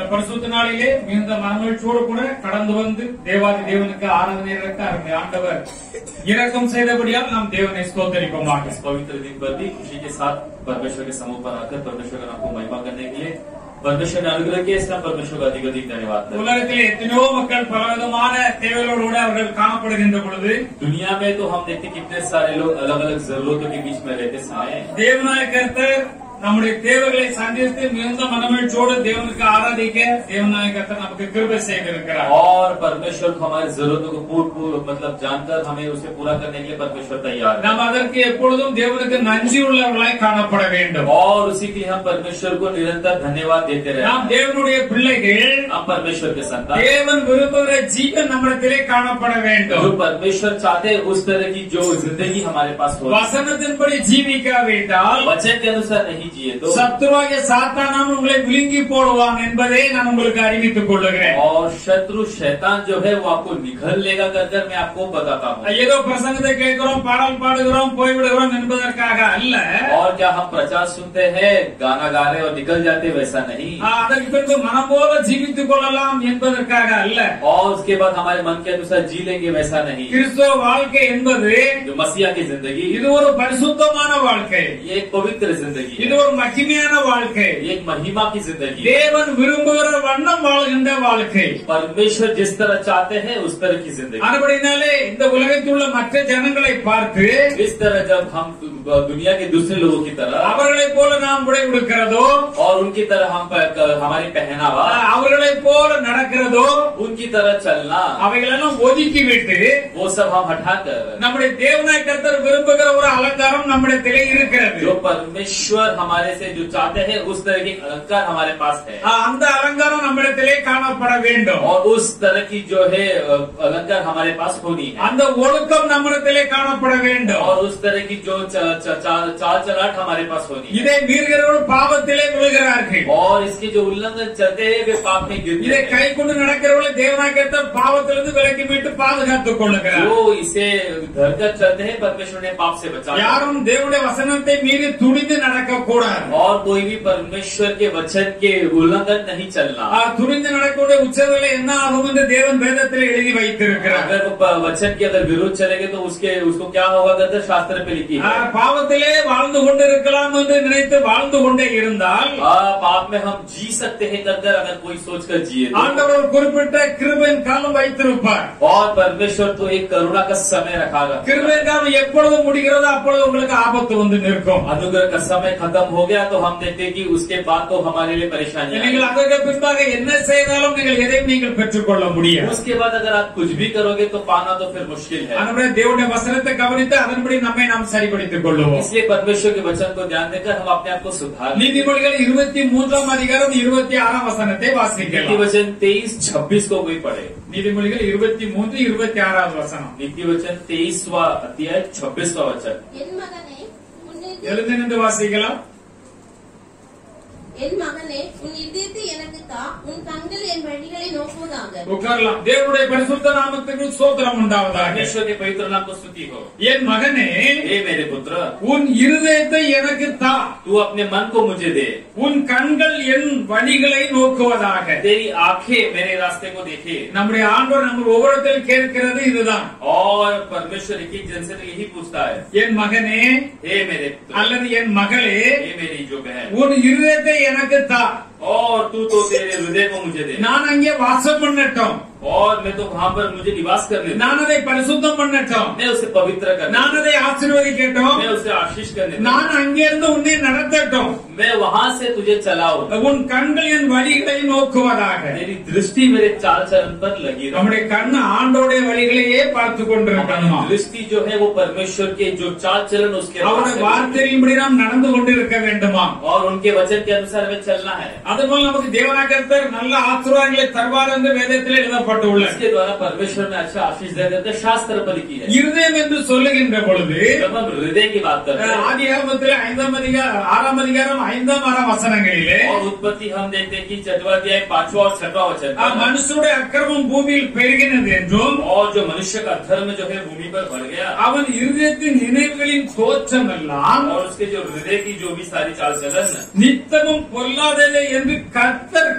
பரிசுத்த நாளிலே மிகுந்த மனமகிழ்ச்சியோடு கூட கடந்து வந்து தேவாதி தேவனுக்கு ஆராதனை இறக்க ஆண்டவர் இரக்கம் செய்தபடியால் நாம் தேவனை ஸ்தோத்தரிப்போமாக। इस पवित्र दिन पर भी खुशी के साथ परमेश्वर के समूह पर आकर परमेश्वर का नाम को महिमा करने के लिए परमेश्वर ने अनुग्रह किया, इसका परमेश्वर का अधिक धन्यवाद। உலகத்திலே எத்தனையோ மக்கள் பலவிதமான தேவைகளோடு கூட அவர்கள் காணப்படுகின்ற பொழுது दुनिया में तो हम देखते कितने सारे लोग अलग अलग जरूरतों के बीच में रहते समय தேவனாய கர்த்தர் நம்முடைய தேவைகளை சந்தித்து மிகுந்த மனமகிழ்ச்சியோடு தேவனுக்கு ஆராதிக்க தேவனாய கர்த்தர் நமக்கு கிருபை செய்திருக்கிறார்। और परमेश्वर को हमारी जरूरतों को पूर्ण मतलब जानकर हमें उसे पूरा करने के लिए परमेश्वर तैयार है। நாம் அதற்கு எப்பொழுதும் தேவனுக்கு நன்றி உள்ளவர்களாய் காணப்பட வேண்டும் और उसी के लिए हम परमेश्वर को निरंतर धन्यवाद देते रहे। நாம் தேவனுடைய பிள்ளைகள், हम परमेश्वर के संतान, தேவன் விரும்புகிற ஜீவன் நம்மிடத்திலே காணப்பட வேண்டும்। जो परमेश्वर चाहते हैं उस तरह की जो जिंदगी हमारे पास हो, வசனத்தின்படி ஜீவிக்காவிட்டால் वचन के अनुसार नहीं जिए तो சத்துருவாகிய சாத்தானான் உங்களை விழுங்கி போடுவான் என்பதை நான் உங்களுக்கு அறிவித்துக் கொள்ளுகிறேன்। और शत्रु शैतान जो है वो आपको निगल लेगा कर मैं आपको बताता हूँ। ஏதோ பிரசங்கத்தை கேட்கிறோம், பாடல் பாடுகிறோம், போய்விடுகிறோம் என்பதற்காக அல்ல। और क्या हम प्रचार सुनते हैं, गाना गा रहे और निकल जाते, वैसा नहीं। அதற்கு பிறகு மனம் போல ஜீவித்துக் கொள்ளலாம் என்பதற்காக அல்ல। और उसके बाद हमारे मन के अनुसार जी लेंगे, वैसा नहीं। கிறிஸ்தவ வாழ்க்கை என்பது जो मसीहा की जिंदगी, இது ஒரு பரிசுத்தமான வாழ்க்கை, ये एक पवित्र जिंदगी இது ஒரு மகிமையான வாழ்க்கை, ये एक महिमा की जिंदगी, தேவன் விரும்புகிற வண்ணம் வாழ்கின்ற வாழ்க்கை। परमेश्वर जिस तरह चाहते हैं उस तरह की जिंदगी। அதுபடினாலே இந்த உலகத்தில் உள்ள மற்ற ஜனங்களை பார்த்து इस तरह जब हम दुनिया के दूसरे लोगों की तरह அவர்களைப் போல நாம் உடை உடுக்கிறதோ, और उनकी तरह हम हमारी पहनावा, அவர்களைப் போல நடக்கிறதோ, उनकी तरह चलना, அவைகளெல்லாம் ஒதுக்கி விட்டு वो सब हम हटाकर நம்முடைய தேவனாய் கர்த்தர் விரும்புகிற ஒரு அலங்காரம் நம்மிடத்திலே இருக்கிறது। जो परमेश्वर हमारे से जो चाहते हैं उस तरह की अलंकार हमारे पास है, அந்த அலங்காரம் நம்மிடத்திலே காணப்பட வேண்டும்। और उस तरह की जो है अलंकार हमारे पास होनी है, அந்த ஒழுக்கம் நம்மிடத்திலே காணப்பட வேண்டும்। और उस तरह की जो चाल चलाट हमारे पास होनी है। இதை மீறுகிறவர்கள் பாவத்திலே விழுகிறார்கள், और इसके जो उल्लंघन चलते हैं वे पाप में गिरते இதை हैं। கை கொண்டு நடக்கிறவர்களை தேவனாய் கர்த்தர் பாவத்திலிருந்து விலக்கி மீட்டு பாதுகாத்துக் கொள்ளுகிறார்। जो इसे धरकर चलते हैं परमेश्वर ने पाप से बचाया। யாரும் தேவனுடைய வசனத்தை மீறி துணிந்து நடக்க கூடாது। और कोई भी परमेश्वर के वचन के उल्लंघन नहीं चलना। துணிந்து நடக்கக்கூடிய உச்சவர்களை என்ன ஆகும் என்று தேவன் வேதத்தில் எழுதி வைத்திருக்கிறார்। अगर वचन के अगर विरोध चलेंगे तो उसको क्या होगा कहते शास्त्र पे लिखी है। பாவத்திலே வாழ்ந்து கொண்டு இருக்கலாம் என்று நினைத்து வாழ்ந்து கொண்டே இருந்தால் पाप में हम जी सकते हैं कर अगर कोई सोच कर जिए तो। ஆண்டவர் குறிப்பிட்ட கிருபையின் காலம் வைத்திருப்பார்। और परमेश्वर तो एक करुणा का समय रखागा। கிருபையின் காலம் எப்பொழுது முடிகிறதோ அப்பொழுது உங்களுக்கு ஆபத்து வந்து நிற்கும்। अनुग्रह का समय खत्म हो गया तो हम देखते हैं कि उसके बाद तो हमारे लिए परेशानी है। நீங்கள் அதற்கு பின்பாக என்ன செய்தாலும் நீங்கள் எதையும் நீங்கள் பெற்றுக்கொள்ள முடியாது। उसके बाद अगर आप कुछ भी करोगे तो पाना तो फिर मुश्किल है। அதனுடைய தேவனுடைய வசனத்தை கவனித்து அதன்படி நம்மை நாம் சரிப்படுத்திக் கொள்ளுவோம்। इसलिए परमेश्वर के वचन को ध्यान देकर हम अपने आप को सुधार। நீதிமொழிகள் 23 அதிகாரம் 26 வசனத்தை வாசிக்கலாம்। नीति वचन 23-26 को कोई पढ़े। நீதிமொழிகள் 23-26 வசனம்। नीति वचन 23वां अध्याय 26वां वचन। எழுந்து நின்று வாசிக்கலாம்। என் மகனே, உன் இதயத்தை எனக்கு தா, உன் கண்கள் என் வழிகளை நோக்குவதாக। உட்காரலாம்। தேவனுடைய பரிசுத்த நாமத்துக்கு ஸ்தோத்திரம் உண்டாவதாக। परमेश्वर के पवित्र नाम को स्तुति हो। என் மகனே, हे मेरे पुत्र, உன் இருதயத்தை எனக்கு தா, तू अपने मन को मुझे दे, உன் கண்கள் என் வழிகளை நோக்குவதாக। तेरी आंखें मेरे रास्ते को देखे। நம்முடைய ஆண்டவர் நம்ம ஒவ்வொருத்தரும் கேட்கிறது இதுதான்। और परमेश्वर एक जन से तो यही पूछता है, என் மகனே हे मेरे पुत्र, அல்லது என் மகளே, हे मेरी जो बहन, உன் இருதயத்தை எனக்கு தா, और तू तो तेरे हृदय को मुझे दे, நான் அங்கே வாசம் பண்ணட்டும், और मैं तो वहाँ पर मुझे निवास करने दूं। நான் அதை பரிசுத்தம் பண்ணட்டும், मैं उसे पवित्र करने நான் அதை ஆசீர்வதிக்கட்டும், दूं। मैं उसे आशीष करने दूं। நான் அங்கிருந்து உன்னை நடத்தட்டும், मैं वहाँ से तुझे चलाऊं। உன் கண்கள் என் வழிகளை நோக்குவதாக। तेरी दृष्टि मेरे चाल चलन पर लगी रहे। நம்முடைய கண்ணு ஆண்டோடைய வழிகளையே பார்த்து கொண்டிருக்கணுமா? दृष्टि जो है वो परमेश्वर के जो चाल चलन उसके அவருடைய வார்த்தையின்படி நாம் நடந்து கொண்டிருக்க வேண்டுமா? और उनके वचन के अनुसार हमें चलना है। அதுபோல நமக்கு தேவனாகிய கர்த்தர் நல்ல ஆசீர்வாதங்களை தருவார் என்று வேதத்தில் எழுதப்பட்டுள்ளது। इसके द्वारा परमेश्वर में अच्छा आशीष दे देते शास्त्र पर लिखी है। இருதயம் என்று சொல்லுகின்ற பொழுது जब हम हृदय की बात करते हैं ஆதியாகமத்தில் 6 அதிகாரம் 5-6 வசனங்களிலே और उत्पत्ति हम देखते हैं कि 6वां अध्याय 5वां और 6वां वचन, மனுஷனுடைய அக்கிரமம் பூமியில் பெருகினது என்றும் और जो मनुष्य का धर्म जो है भूमि पर बढ़ गया, அவன் இருதயத்தின் நினைவுகளின் தோற்றம் எல்லாம் और उसके जो हृदय की जो भी सारी चाल चलन நித்தமும் பொல்லாததே என்று கர்த்தர்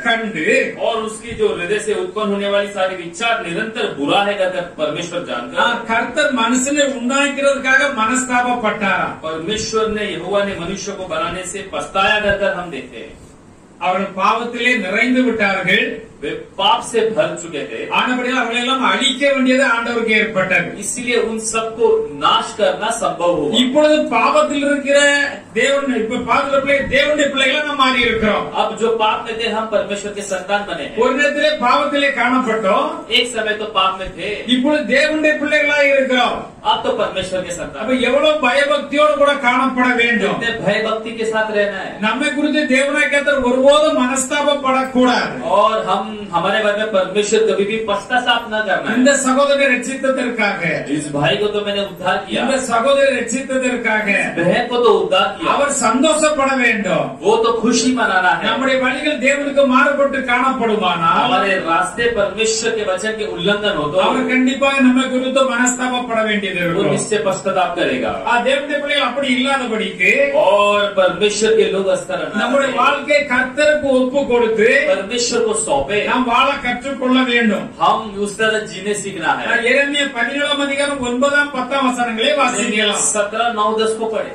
கண்டு और उसकी जो हृदय से उत्पन्न होने वाली सारी विचार निरंतर बुरा है कहकर परमेश्वर जानकर கர்த்தர் மனுஷனை உண்டாக்கிறதுக்காக மனஸ்தாபப்பட்டாராம். परमेश्वर ने यहोवा ने मनुष्य को बनाने से पछताया कर हम देखते हैं। அவர்கள் பாவத்திலே நிறைந்து விட்டார்கள். वे पाप से भर चुके थे, ஆனபடியால் அவர்களை எல்லாம் அழிக்க வேண்டியது ஆண்டவருக்கு ஏற்பட்டது. इसलिए उन सबको नाश करना संभव हुआ। இப்பொழுது பாவத்தில் இருக்கிற தேவன் இப்ப பாவத்திலே தேவனுடைய பிள்ளைகளா நாம் மாறி இருக்கிறோம். अब जो पाप में थे हम परमेश्वर के संतान बने हैं। ஒரு நேரத்திலே பாவத்திலே காணப்பட்டோம், एक समय तो पाप में थे, இப்பொழுது தேவனுடைய பிள்ளைகளா இருக்கிறோம். अब तो परमेश्वर के संतान। அப்ப எவ்வளவு பயபக்தியோடு கூட காணப்பட வேண்டும். कितने भय भक्ति के साथ रहना है। நம்மை குறித்து தேவனாய் கர்த்தர் ஒருபோதும் மனஸ்தாபப்படக்கூடாது. और हम हमारे बारे में परमेश्वर कभी भी पश्चाताप न करना இந்த है। சகோதரரை ரட்சித்ததற்காக, इस भाई को तो मैंने उद्धार किया, இந்த சகோதரரை ரட்சித்ததற்காக बहन को तो उद्धार किया, அவர் சந்தோஷப்பட வேண்டும். वो तो खुशी मनाना है। நம்முடைய வழிகள் தேவனுக்கு மாறுபட்டு காணப்படுமானால் हमारे रास्ते परमेश्वर के वचन के उल्लंघन हो तो அவர் கண்டிப்பாக நம்ம குறித்து மனஸ்தாபப்பட வேண்டியது वो இருக்கும். निश्चय पश्चाताप करेगा। தேவனுடைய பிள்ளைகள் அப்படி இல்லாதபடிக்கு और परमेश्वर के लोग इस तरह न நம்முடைய रहें। வாழ்க்கையை கர்த்தருக்கு ஒப்பு கொடுத்து परमेश्वर को सौंपे, நாம் வாழ கற்றுக்கொள்ள வேண்டும். हम उस तरह जीने सीखना है। எரேமியா 17 அதிகாரம் 9 10 வசனங்களை வாசிக்கலாம். 17, 9, 10 को पढ़े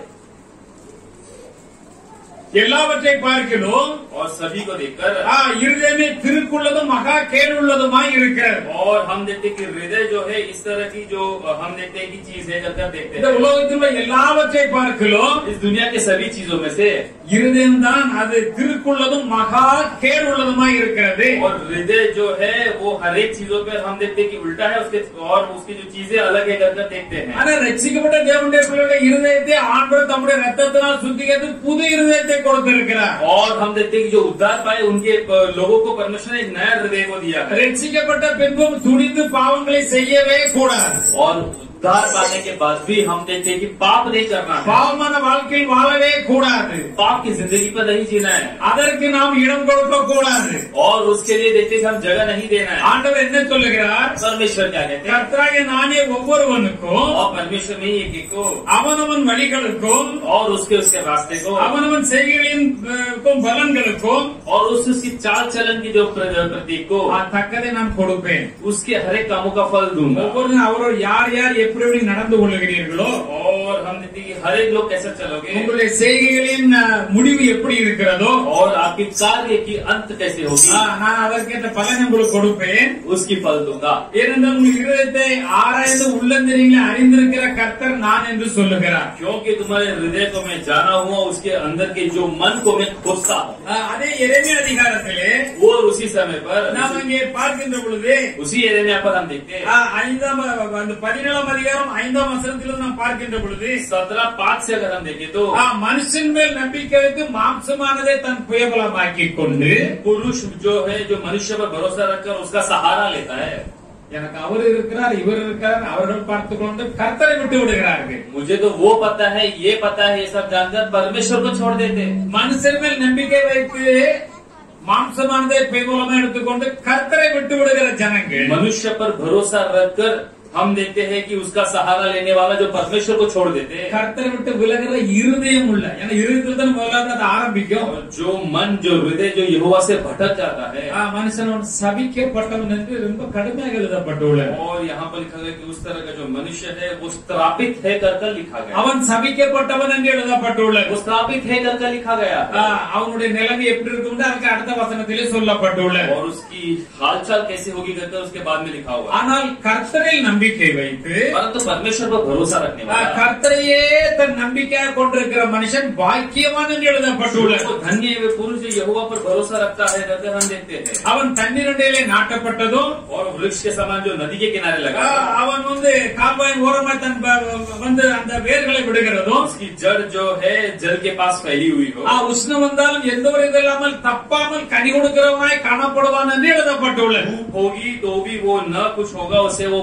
எல்லாவற்றை பார்க்கிறோம். और सभी को देखकर இருதயமே திருக்குள்ளதும் மகா கேடுள்ளதுமாய் இருக்கிறது. और हम देखते हैं कि हृदय जो है इस तरह की जो हम देखते हैं कि चीज है करके देखते இந்த हैं। உலகத்தில் உள்ள எல்லாவற்றை பார்க்கிறோம். इस दुनिया के सभी चीजों में से இருதயம் தான் அது திருக்குள்ளதும் மகா கேடுள்ளதுமாய் இருக்கிறது. और हृदय जो है वो हर एक चीजों पर हम देखते हैं कि उल्टा है उसके, और उसकी जो चीजें अलग है करके देखते हैं। ஆனா ரட்சிக்கப்பட்ட தேவனுடைய பிள்ளைகளுடைய இருதயத்தை ஆண்டவர் தம்முடைய ரத்தத்தினால் சுத்திகரித்து புது இருதயத்தை கொடுத்திருக்கிறார். और हम देखते हैं कि जो उद्धार पाए उनके लोगों को परमेश्वर ने एक नया हृदय को दिया है। ரட்சிக்கப்பட்ட பின்பும் துணிந்து பாவங்களை செய்யவே கூடாது. और उद्धार पाने के बाद भी हम देखते हैं कि पाप नहीं करना है, பாவமான வாழ்க்கையில் வாழவே கூடாது. पाप की जिंदगी पर नहीं जीना है, அதற்கு நாம் இடம் கொடுக்க கூடாது. और उसके लिए देखते हैं कि हम जगह नहीं देना है। ஆண்டவர் என்ன சொல்லுகிறார்? परमेश्वर क्या कहते हैं? கர்த்தராகிய நானே ஒவ்வொருவனுக்கும் और परमेश्वर में एक एक को அவனவன் வழிகளுக்கும் और उसके उसके रास्ते को அவனவன் செய்கைகளின் பலன்களுக்கும் और उसकी चाल चलन की जो प्रतीक को தக்கதை நான் கொடுப்பேன். उसके हर एक कामों का फल दूंगा। ஒவ்வொரு அவரோடு யார் யார் எப்படி நடந்து கொள்ளுகிறீர்களோ और हम देखते हैं कि हर एक लोग कैसे चलोगे, உங்களுடைய செய்கைகளின் முடிவு எப்படி இருக்கிறதோ और आपकी कार्य की अंत कैसे होगी, நான் அதற்கேற்ற பலன் உங்களுக்கு கொடுப்பேன். उसकी फल दूंगा। ஏனென்றால் உங்கள் இருதயத்தை ஆராய்ந்து உள்ளந்தரிகளை அறிந்திருக்கிற கர்த்தர் நான் என்று சொல்லுகிறார். क्योंकि तुम्हारे हृदय को मैं जाना हुआ, उसके अंदर के जो मन को मैं खोजता हूँ। அதே எரேமியா அதிகாரத்திலே वो उसी समय पर நாம் இங்கே பார்க்கின்ற பொழுது उसी एरिया पर हम देखते हैं 17 அதிகாரம் 5 வசனத்திலிருந்து நாம் பார்க்கின்ற பொழுது 17:5 से अगर हम देखें तो மனுஷன் மேல் நம்பிக்கை வைத்து மாம்சமானதை தன் புயபலமாக்கிக் கொண்டு पुरुष जो है जो मनुष्य पर भरोसा रखकर उसका सहारा लेता है। எனக்கு அவர் இருக்கிறார் இவர் இருக்கிறார் அவர்கள் பார்த்துக் கொண்டு கர்த்தரை விட்டு விடுகிறார்கள். मुझे तो वो पता है ये पता है ये सब जानकर परमेश्वर को छोड़ देते। மனுஷன் மேல் நம்பிக்கை வைத்து மாம்சமானதை புயபலமா எடுத்துக்கொண்டு கர்த்தரை விட்டு விடுகிற ஜனங்கள் मनुष्य पर भरोसा रखकर हम देखते हैं कि उसका सहारा लेने वाला जो परमेश्वर को छोड़ देते हैं। கர்த்தரை விட்டு விலகிற இருதயம் உள்ள ஏன்னா இருதயத்துல தான் முதலாவது அது ஆரம்பிக்கும். जो मन जो हृदय जो यहोवा से भटक जाता है, மனுஷன் சபிக்கப்பட்டவன் என்று ரொம்ப கடுமையாக எழுதப்பட்டுள்ளது. और यहाँ पर लिखा गया कि उस तरह का जो मनुष्य है वो श्रापित है कर लिखा गया। அவன் சபிக்கப்பட்டவன் என்று எழுதப்பட்டுள்ளது. वो श्रापित है कर लिखा गया है। அவனுடைய நிலைமை எப்படி இருக்கும்னு அதுக்கு அடுத்த வசனத்திலே சொல்லப்பட்டுள்ளது. और उसकी हालचाल कैसे होगी कर उसके बाद में लिखा हुआ। ஆனால் கர்த்தரில் நம்பிக்கை வைத்து परंतु परमेश्वर पर भरोसा रखने वाला, கர்த்தரையே தன் நம்பிக்கையாக கொண்டிருக்கிற மனுஷன் பாக்கியவான் என்று எழுதப்பட்டுள்ளது. वो धन्य है वे पुरुष जो यहोवा पर भरोसा रखता है करके हम देखते हैं। அவன் தண்ணீரண்டையிலே நாட்டப்பட்டதும் और वृक्ष के समान जो नदी के किनारे लगा, அவன் கால்வாயின் ஓரமாய் தன் அந்த வேர்களை விடுகிறதும் उसकी जड़ जो है जल के पास फैली हुई हो, உஷ்ணம் வந்தாலும் எந்த ஒரு இது இல்லாமல் தப்பாமல் கனி கொடுக்கிறவனாய் காணப்படுவான் என்று எழுதப்பட்டுள்ளது. धूप होगी तो भी वो न कुछ होगा, उसे वो बरोबर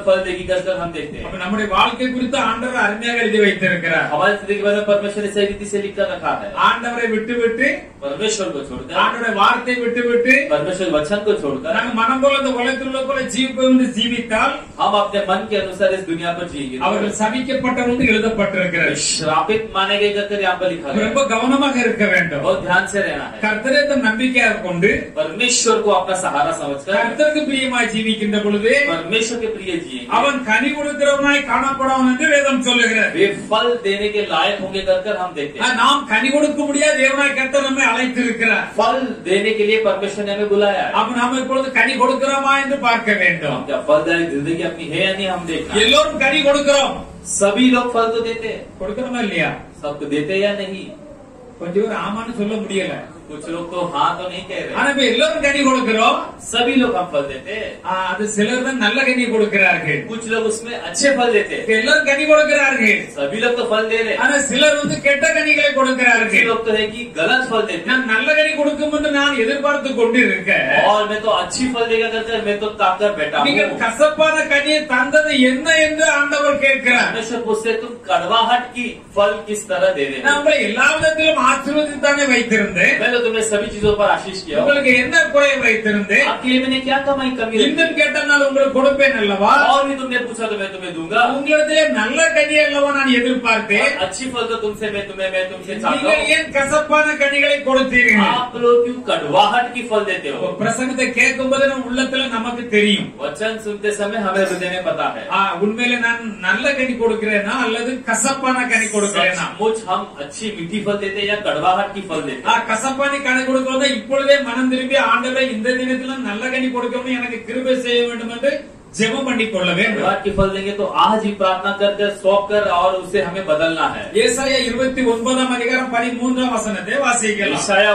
फल देगी कर हम देखते हैं। அப்ப நம்முடைய வாழ்க்கை குறித்து ஆண்டவர் அருமையாக எழுதி வைத்திருக்கிறார். हमारी जिंदगी के बारे में परमेश्वर ने सही रीति से लिख कर रखा है। ஆண்டவரை விட்டுவிட்டு परमेश्वर को छोड़कर, ஆண்டவருடைய வார்த்தை விட்டுவிட்டு परमेश्वर वचन को छोड़कर நாங்க மனம் போல இந்த உலகத்தில் உள்ள போல ஜீவிப்பது ஜீவித்தால் हम अपने मन के अनुसार इस दुनिया पर जिएंगे। அவர்கள் சபிக்கப்பட்டவர்கள் எழுதப்பட்டிருக்கிறது. श्रापित माने गए कर यहाँ पर लिखा है। ரொம்ப கவனமாக இருக்க வேண்டும். बहुत ध्यान से रहना है। கர்த்தரை தம் நம்பிக்கையாக கொண்டு परमेश्वर को अपना सहारा समझकर கர்த்தருக்கு பிரியமாய் ஜீவிக்கின்ற பொழுது परमेश्वर के प्रिय जिएंगे। அவன் கனி கொடுக்கிறவனாய் காணப்படான் என்று வேதம் சொல்லுகிறது. वे फल देने के लायक होंगे कर हम देखते हैं। நாம் கனி கொடுக்க முடியாது, தேவனாய் கர்த்தர் நம்மை அழைத்திருக்கிறார். फल देने के लिए परमेश्वर ने हमें बुलाया है। அப்ப நாம் இப்பொழுது கனி கொடுக்கிறோமா என்று பார்க்க வேண்டும். क्या फलदायक जिंदगी अपनी है या नहीं हम देखना। எல்லோரும் கனி கொடுக்கிறோம். सभी लोग फल तो देते हैं, கொடுக்கிறோமா இல்லையா? सबको देते या नहीं। கொஞ்சம் பேர் ஆமான்னு சொல்ல முடியல. कुछ लोग तो हाँ तो नहीं कह रहे। ஆனா இப்ப எல்லாரும் கனி கொடுக்கிறோம். सभी लोग हम फल देते हैं। அது சிலர் தான் நல்ல கனி கொடுக்கிறார்கள். कुछ लोग उसमें अच्छे फल देते हैं। எல்லாரும் கனி கொடுக்கிறார்கள். सभी लोग तो फल दे रहे हैं। ஆனா சிலர் வந்து கெட்ட கனிகளை कुछ கொடுக்கிறார்கள். लोग तो है कि गलत फल देते हैं। நான் நல்ல கனி கொடுக்கும் என்று நான் எதிர்பார்த்து கொண்டிருக்கேன். और मैं तो अच्छी फल देगा कर मैं तो ताकर बैठा நீங்கள் हूँ। கசப்பான கனியை தந்தது என்ன என்று ஆண்டவர் கேட்கிறார். परमेश्वर पूछते तुम कड़वाहट की फल किस तरह दे रहे हो। நான் உங்களை எல்லா விதத்திலும் ஆசீர்வதித்தானே வைத்திருந்தேன். मैं तो तुम्हें सभी चीजों पर आशीष किया। உங்களுக்கு என்ன குறை வைத்திருந்தேன்? आपके लिए मैंने क्या कमाई कमी रखी? இன்னும் கேட்டால் உங்களுக்கு கொடுப்பேன் அல்லவா? और भी तुमने पूछा तो मैं तुम्हें दूंगा। உங்களிடத்திலே நல்ல கனி அல்லவா நான் எதிர்பார்த்தேன். अच्छी फल तो तुमसे मैं तुमसे चाहता நீங்கள் हूँ। ஏன் கசப்பான கனிகளை கொடுத்தீர்கள்? आप लोग क्यों कड़वाहट की फल देते हो। பிரசங்கத்தை கேட்கும் போது நம்ம உள்ளத்துல நமக்கு தெரியும். वचन सुनते समय हमें हृदय में पता है உண்மையில நான் நல்ல கனி கொடுக்கிறேனா அல்லது கசப்பான கனி கொடுக்கிறேனா? सचमुच हम अच्छी मीठी फल देते हैं या कड़वाहट की फल देते हैं। கசப்பானி கனி கொடுக்கிறத இப்பொழுதே மனம் திரும்பி ஆண்டவரே இந்த தினத்துல நல்ல கனி கொடுக்கணும் எனக்கு கிருபை செய்ய வேண்டும் என்று ஜெபம் பண்ணி கொள்ள வேண்டும். कड़वाहट की फल देंगे तो आज ही प्रार्थना कर सौंप कर और उसे हमें बदलना है। ஏசாயா 29 அதிகாரம் 13 வசனத்தை வாசிக்கலாம். ईशाया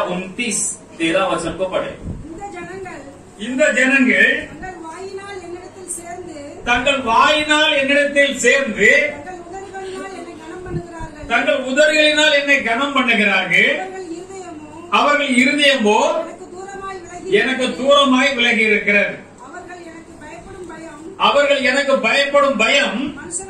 29:13 वचन को पढ़े। இந்த ஜனங்கள் தங்கள் வாயினால் என்னிடத்தில் சேர்ந்து தங்கள் உதடுகளினால் என்னை கனம் பண்ணுகிறார்கள். அவர்கள் இருதயமோ எனக்கு தூரமாய் விலகி இருக்கிறது. அவர்கள் எனக்கு பயப்படும் பயம்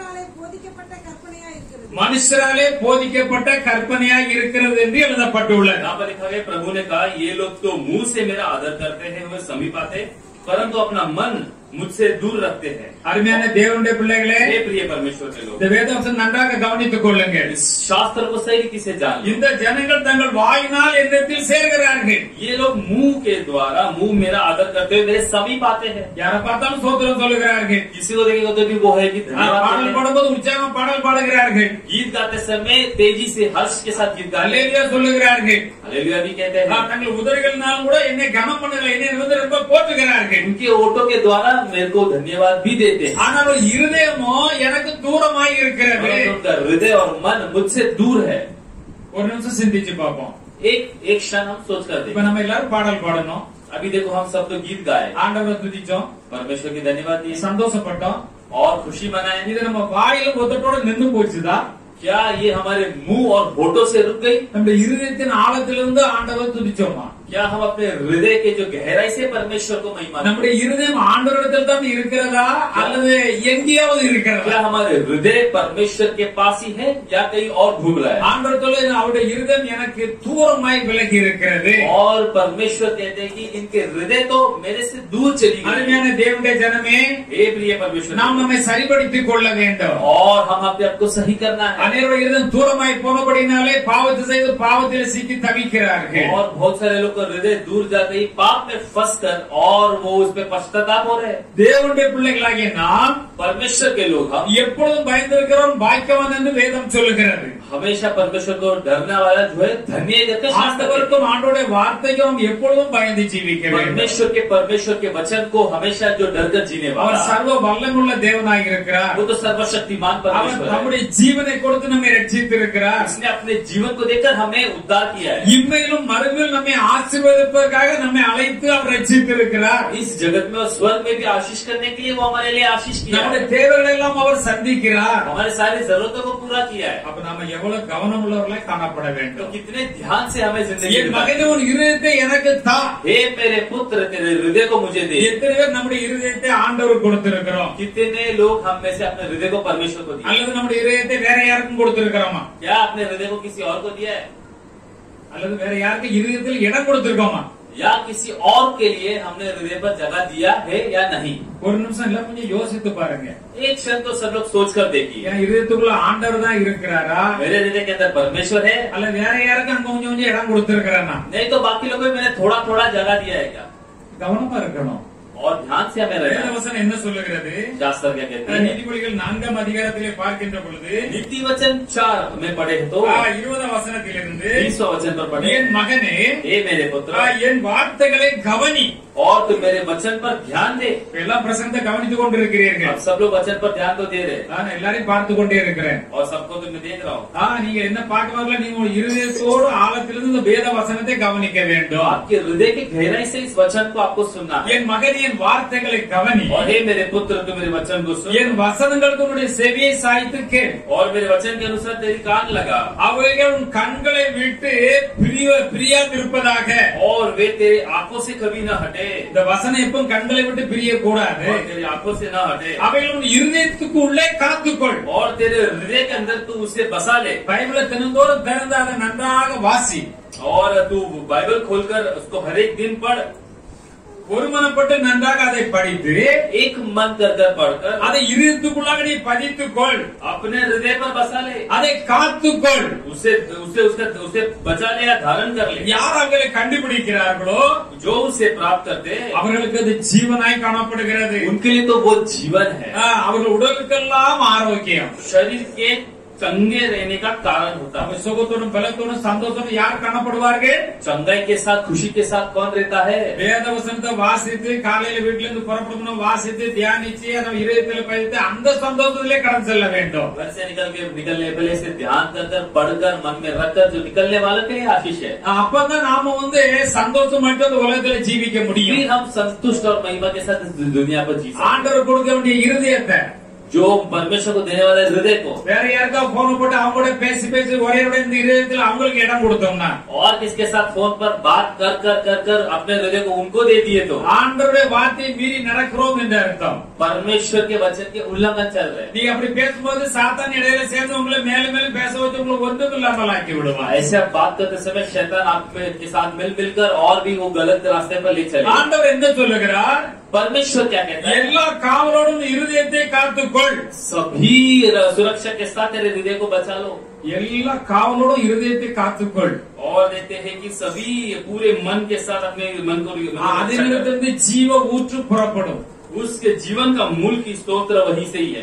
மனுஷராலே போதிக்கப்பட்ட கற்பனையாய் இருக்கிறது என்று எழுதப்பட்டுள்ளது. यहाँ पर लिखा है प्रभु ने कहा ये लोग तो मुंह से मेरा आदर करते हैं वे समीप आते परंतु अपना मन मुझसे दूर रखते हैं। அருமையான தேவனுடைய பிள்ளைகளே, हे प्रिय परमेश्वर के लोग இந்த வேதவசனம் நன்றாக கவனித்துக் கொள்ளுங்கள். इस शास्त्र को सही रीति से जान लो। இந்த ஜனங்கள் தங்கள் வாயினால் என்னிடத்தில் சேர்கிறார்கள். ये लोग मुंह के द्वारा मुंह मेरा आदर करते हुए मेरे समीप आते हैं। யாரை பார்த்தாலும் சோத்திரம் சொல்லுகிறார்கள். किसी को देखेगा तो भी वो है कि धन्यवाद பாடல் देते हैं। பாடும்போது உற்சாகம் பாடல் பாடுகிறார்கள். गीत गाते समय तेजी से हर्ष के साथ गीत गाते அல்லேலூயா சொல்லுகிறார்கள். हालेलुया भी कहते हैं। தங்கள் உதடுகளினால் கூட என்னை கனம் பண்ணுகிறார்கள், என்னை வந்து ரொம்ப போற்றுகிறார்கள். उनके ओठों के द्वारा मेरे को धन्यवाद भी देते हैं ஆனால் இருதயமோ எனக்கு தூரமாய் இருக்கிறது. परंतु उनका हृदय और मन मुझसे दूर है। ஒரு நிமிஷம் சிந்திச்சு பார்ப்போம். एक क्षण हम सोच कर இப்ப देखें। நம்ம எல்லாரும் பாடல் பாடணும், अभी देखो हम सब तो गीत गाए, ஆண்டவரை துதிச்சோம், परमेश्वर की धन्यवाद दिए சந்தோஷப்பட்டோம். और खुशी मनाए। இது நம்ம வாயிலும் ஒத்தட்டோட நின்று போச்சுதா? क्या ये हमारे मुंह और होठों से रुक गई? நம்ம இருதயத்தின் ஆழத்திலிருந்து ஆண்டவரை துதிச்சோமா? क्या हम अपने हृदय के जो गहराई से परमेश्वर को महिमा देते? நம்முடைய இருதயம் ஆண்டவரிடத்தில் தான் இருக்கிறதா அல்லது எங்கேயாவது இருக்கிறதா? क्या हमारे हृदय परमेश्वर के पास ही है या कहीं और घूम रहा है? ஆண்டவர் சொல்ல அவருடைய இருதயம் எனக்கு தூரமாய் விலகி இருக்கிறது. और परमेश्वर कहते हैं कि इनके हृदय तो मेरे से दूर चली गई। அருமையான தேவனுடைய ஜனமே, हे प्रिय परमेश्वर, நாம் நம்மை சரிபடுத்திக் கொள்ள வேண்டும். और हम अपने आप को सही करना है। அநேகருடைய இருதயம் தூரமாய் போனபடினாலே பாவத்தை செய்து பாவத்தில் சிக்கி தவிக்கிறார்கள். और बहुत सारे लोग का हृदय दूर जाते ही पाप में फंस कर और वो उस पर पश्चाताप हो रहे हैं। தேவனுடைய பிள்ளைகளாகிய நாம் परमेश्वर के लोग हम எப்பொழுதும் பயந்திருக்கிறோம், பாக்கியவான் என்று வேதம் சொல்லுகிறது. हमेशा परमेश्वर को डरने वाला जो है धन्य करके शास्त्र कहते हैं। ஆண்டவருக்கும் ஆண்டவருடைய வார்த்தைக்கும் நாம் எப்பொழுதும் பயந்து ஜீவிக்க வேண்டும். परमेश्वर के वचन को हमेशा जो डरकर जीने அவர் वाला, சர்வ வல்லமுள்ள தேவனாய் இருக்கிறார். वो तो सर्वशक्तिमान அவர் परमेश्वर है। நம்முடைய ஜீவனை கொடுத்து நம்மை ரட்சித்திருக்கிறார். उसने अपने जीवन को देकर हमें उद्धार किया है। இம்மையிலும் மறுமையிலும் நம்மை ஆசீர்வதிப்பதற்காக நம்மை அழைத்து அவர் ரட்சித்திருக்கிறார். इस जगत में और स्वर्ग में भी आशीष करने के लिए वो हमारे लिए आशीष किया நம்முடைய है। தேவைகளை எல்லாம் அவர் சந்திக்கிறார். हमारे सारी जरूरतों को पूरा किया है। அப்ப நாம எவ்வளவு கவனம் உள்ளவர்களாய் காணப்பட तो வேண்டும். कितने ध्यान से हमें जिंदगी என் மகனே உன் இருதயத்தை எனக்கு தா. हे मेरे पुत्र तेरे हृदय को मुझे दे। எத்தனை பேர் நம்முடைய இருதயத்தை ஆண்டவர் கொடுத்திருக்கிறோம்? कितने लोग हम में से अपने हृदय को परमेश्वर को दिया? அல்லது நம்முடைய இருதயத்தை வேற யாருக்கும் கொடுத்திருக்கிறோமா? क्या अपने हृदय को किसी और को दिया है? அல்லது வேற யாருக்கு இருதயத்தில் இடம் கொடுத்திருக்கோமா? या किसी और के लिए हमने हृदय पर जगह दिया है या नहीं? ஒரு நிமிஷம் எல்லாம் கொஞ்சம் யோசித்து பாருங்க. एक क्षण तो सब लोग सोच कर देखिए, என் இருதயத்துக்குள்ள ஆண்டவர் தான் இருக்கிறாரா, मेरे हृदय के अंदर परमेश्वर है அல்ல வேற யாருக்கு அங்க கொஞ்சம் கொஞ்சம் இடம் கொடுத்திருக்கிறானா? नहीं तो बाकी लोगों को मैंने थोड़ा थोड़ा जगह दिया है क्या? கவனமா இருக்கணும். और ध्यान से हमें रहना। வேதவசனம் என்ன சொல்லுகிறது? शास्त्र क्या कहते हैं? நீதிமொழிகள் 4ஆம் அதிகாரத்திலே பார்க்கின்ற பொழுது नीति वचन 4 में पढ़े तो 20ஆம் வசனத்திலிருந்து 20वां वचन पर पढ़े, என் மகனே हे मेरे पुत्र என் வார்த்தைகளை கவனி. और तुम मेरे वचन पर ध्यान दे। எல்லாம் பிரசங்கத்தை கவனித்துக் கொண்டிருக்கிறீர்கள். अब सब लोग वचन पर ध्यान तो दे रहे, நான் எல்லாரையும் பார்த்து கொண்டே இருக்கிறேன். और सबको तो मैं देख रहा हूँ। நீங்க என்ன பார்க்க வரல, நீங்க உங்க இருதயத்தோடு ஆழத்திலிருந்து இந்த வேத வசனத்தை கவனிக்க வேண்டும். आपके हृदय की गहराई से इस वचन को आपको सुनना है। என் மகனே என் வார்த்தைகளை கவனி. और हे मेरे पुत्र तुम मेरे वचन को सुन, என் வசனங்களுக்கு உன்னுடைய செவியை சாய்த்து கேள். और मेरे वचन के अनुसार तेरी कान लगा, அவைகள் உன் கண்களை விட்டு பிரியாதிருப்பதாக. और वे तेरे आंखों से कभी न हटे, இந்த வசனம் எப்பவும் கண்களை விட்டு பிரிய கூடாது. और तेरी आंखों से न हटे, அவைகள் உன் இருதயத்துக்கு உள்ளே காத்துக்கொள். और तेरे हृदय के अंदर तू उसे बसा ले। பைபிளை தினந்தோறும் திறந்து அதை நன்றாக வாசி. और तू बाइबल खोलकर उसको हर एक दिन पढ़, ஒருமனப்பட்டு நன்றாக அதை படித்து एक मन कर कर पढ़कर அதை இருதயத்துக்குள்ளாக நீ பதித்துக்கொள். अपने हृदय पर बसा ले, அதை காத்துக்கொள். उसे उसे उसे बचा ले या धारण कर ले। யார் அவர்களை கண்டுபிடிக்கிறார்களோ जो उसे प्राप्त करते அவர்களுக்கு அது ஜீவனாய் காணப்படுகிறது. उनके लिए तो वो जीवन है, அவர்கள் உடலுக்கெல்லாம் ஆரோக்கியம். शरीर के चंगे रहने का कारण होता है। அவர்கள் சுகத்தோடும் பலத்தோடும் சந்தோஷம் யார் காணப்படுவார்கள்? चंगाई के साथ खुशी के साथ कौन रहता है? வேத வசனத்தை வாசித்து காலையில வீட்டுல இருந்து புறப்படணும், வாசித்து தியானிச்சு அதை இதயத்தில் பதித்து அந்த சந்தோஷத்திலே கடந்து செல்ல வேண்டும். घर से निकलने पहले से ध्यान कर पढ़कर मन में रखकर जो निकलने वालों के लिए आशीष है। அப்பதான் நாம சந்தோஷம் மட்டும் இந்த உலகத்துல ஜீவிக்க முடியும். फिर हम संतुष्ट और महिमा के साथ इस दुनिया पर जी सकते हैं। ஆண்டவர் கொடுக்க வேண்டிய இருதயத்தை, जो परमेश्वर को देने वाले हृदय को வேற யாருக்கா போன் போட்டு அவங்களோட பேசி பேசி ஒரே இந்த இருதயத்தில் அவங்களுக்கு இடம் கொடுத்தோம்னா, और किसके साथ फोन पर बात कर कर कर कर अपने हृदय को उनको दे दिए तो ஆண்டவருடைய வார்த்தையை மீறி நடக்கிறோம் என்ற அர்த்தம். परमेश्वर के वचन के उल्लंघन चल रहे हैं। நீ அப்படி பேசும்போது சாத்தான் இடையில சேர்ந்து உங்களை மேலும் மேலும் பேச வச்சு உங்களுக்கு ஒன்றும் இல்லாமல் ஆக்கி விடுவான். ऐसे आप बात करते समय शैतान आपके साथ मिलकर और भी वो गलत रास्ते पर ले चले। ஆண்டவர் என்ன சொல்லுகிறார்? परमेश्वर क्या कहता है? எல்லா காவலோடும் இருதயத்தை காத்துக்கொள். सभी सुरक्षा के साथ तेरे हृदय को बचा लो। எல்லா காவலோடும் இருதயத்தை காத்துக்கொள். और देखते हैं कि सभी पूरे मन के साथ अपने मन को அதிலிருந்து ஜீவ ஊற்று புறப்படும். उसके जीवन का मूल की स्तोत्र वही से ही है।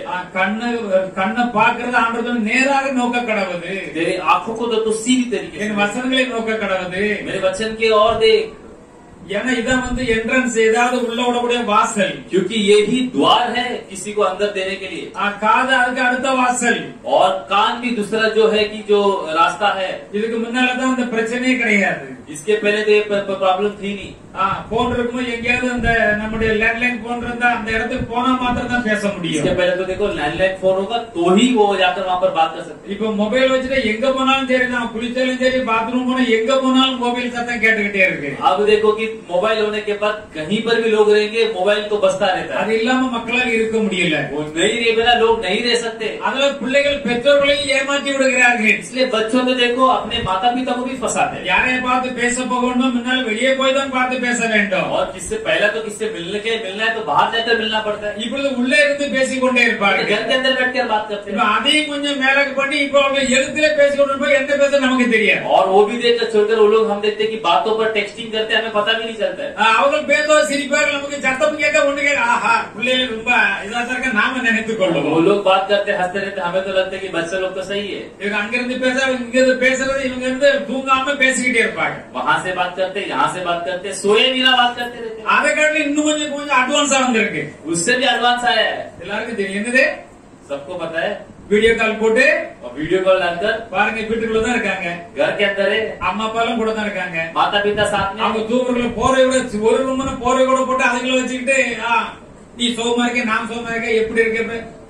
கண்ணை பாக்குறது ஆண்டவர் நேராக நோக்க கடவுது. तेरे आंखों को तो सीधी तरीके என் से வசனங்களை நோக்க கடவுது. मेरे वचन के और देख, ஏன்னா இதான் என்ட்ரன்ஸ், ஏதாவது உள்ள விடக்கூடிய வாசல். क्योंकि ये भी द्वार है किसी को अंदर देने के लिए। காது அதுக்கு அடுத்த வாசல். और कान भी दूसरा जो है कि जो रास्ता है। இதுக்கு முன்னாலதான் அந்த பிரச்சனையே கிடையாது. इसके पहले तो ये प्रॉब्लम थी नहीं। போன் இருக்கும்போது எங்கேயாவது அந்த நம்முடைய லேண்ட்லைன் போன் இருந்தா அந்த இடத்துக்கு போனா மாத்திரம் தான் பேச முடியும். इसके पहले तो देखो लैंडलाइन फोन होगा तो ही वो जाकर वहाँ पर बात कर सकते। இப்ப மொபைல் வச்சுட்டு எங்க போனாலும் சரி, நான் குளிச்சாலும் சரி, பாத்ரூம் போனா எங்க போனாலும் மொபைல் சத்தம் கேட்டுக்கிட்டே இருக்கு. अब देखो कि मोबाइल होने के बाद कहीं पर भी लोग रहेंगे, मोबाइल तो बजता रहता है। அது இல்லாம மக்களால் இருக்க முடியல. वो नहीं रहे बिना लोग नहीं रह सकते। அதுல பிள்ளைகள் பெற்றோர்களையும் ஏமாற்றி விடுகிறார்கள். इसलिए बच्चों को देखो अपने माता पिता को भी फंसाते हैं। யாரைய பார்த்து பேச போகணும், முன்னால வெளியே போய் தான் பார்த்து பேச வேண்டும். और किससे पहला तो किससे मिलना है तो बाहर जाकर मिलना पड़ता है। இப்பொழுது உள்ளே இருந்து பேசிக்கொண்டே இருப்பார்கள். घर के अंदर बैठकर बात करते हैं। அதையும் கொஞ்சம் மேலக்கு பண்ணி இப்ப அவங்க எழுத்துல பேசிக்கொண்டு போய் என்ன பேச நமக்கு தெரியாது. और वो भी देखकर छोड़कर वो लोग हम देखते हैं कि बातों पर टेक्सटिंग करते हैं, हमें पता भी नहीं चलता है। அவங்க பேசுவ சிரிப்பார்கள், நமக்கு சத்தம் கேட்க ஒண்ணு கேட்க ஆஹா பிள்ளைகள் ரொம்ப இதா இருக்க நாம நினைத்துக் वो கொள்ளுவோம். लोग बात करते हंसते रहते, हमें तो लगता है कि बच्चे लोग तो सही है। இவங்க அங்கிருந்து பேச இங்க இருந்து பேசுறது, இவங்க இருந்து தூங்காம பேசிக்கிட்டே இருப்பாங்க. वहाँ से बात करते, यहाँ से बात करते, सोए बिना बात करते रहते। அதை காட்டில இன்னும் கொஞ்சம் கொஞ்சம் அட்வான்ஸா வந்திருக்கு. उससे भी एडवांस आया है, எல்லாருக்கும் தெரியும். என்னது? सबको पता है। வீடியோ கால் போட்டு और वीडियो कॉल डालकर பாருங்க, வீட்டுக்குள்ளதான் இருக்காங்க, घर के अंदर है, அம்மா அப்பாலும் கூட தான் இருக்காங்க. माता पिता साथ में। அவங்க தூங்குறதுல போர்வையோட ஒரு ரூம்னா போர்வை கூட போட்டு அதுக்குள்ள வச்சுக்கிட்டு நீ சோகமா இருக்க, நான் சோகமா இருக்க, எப்படி இருக்க,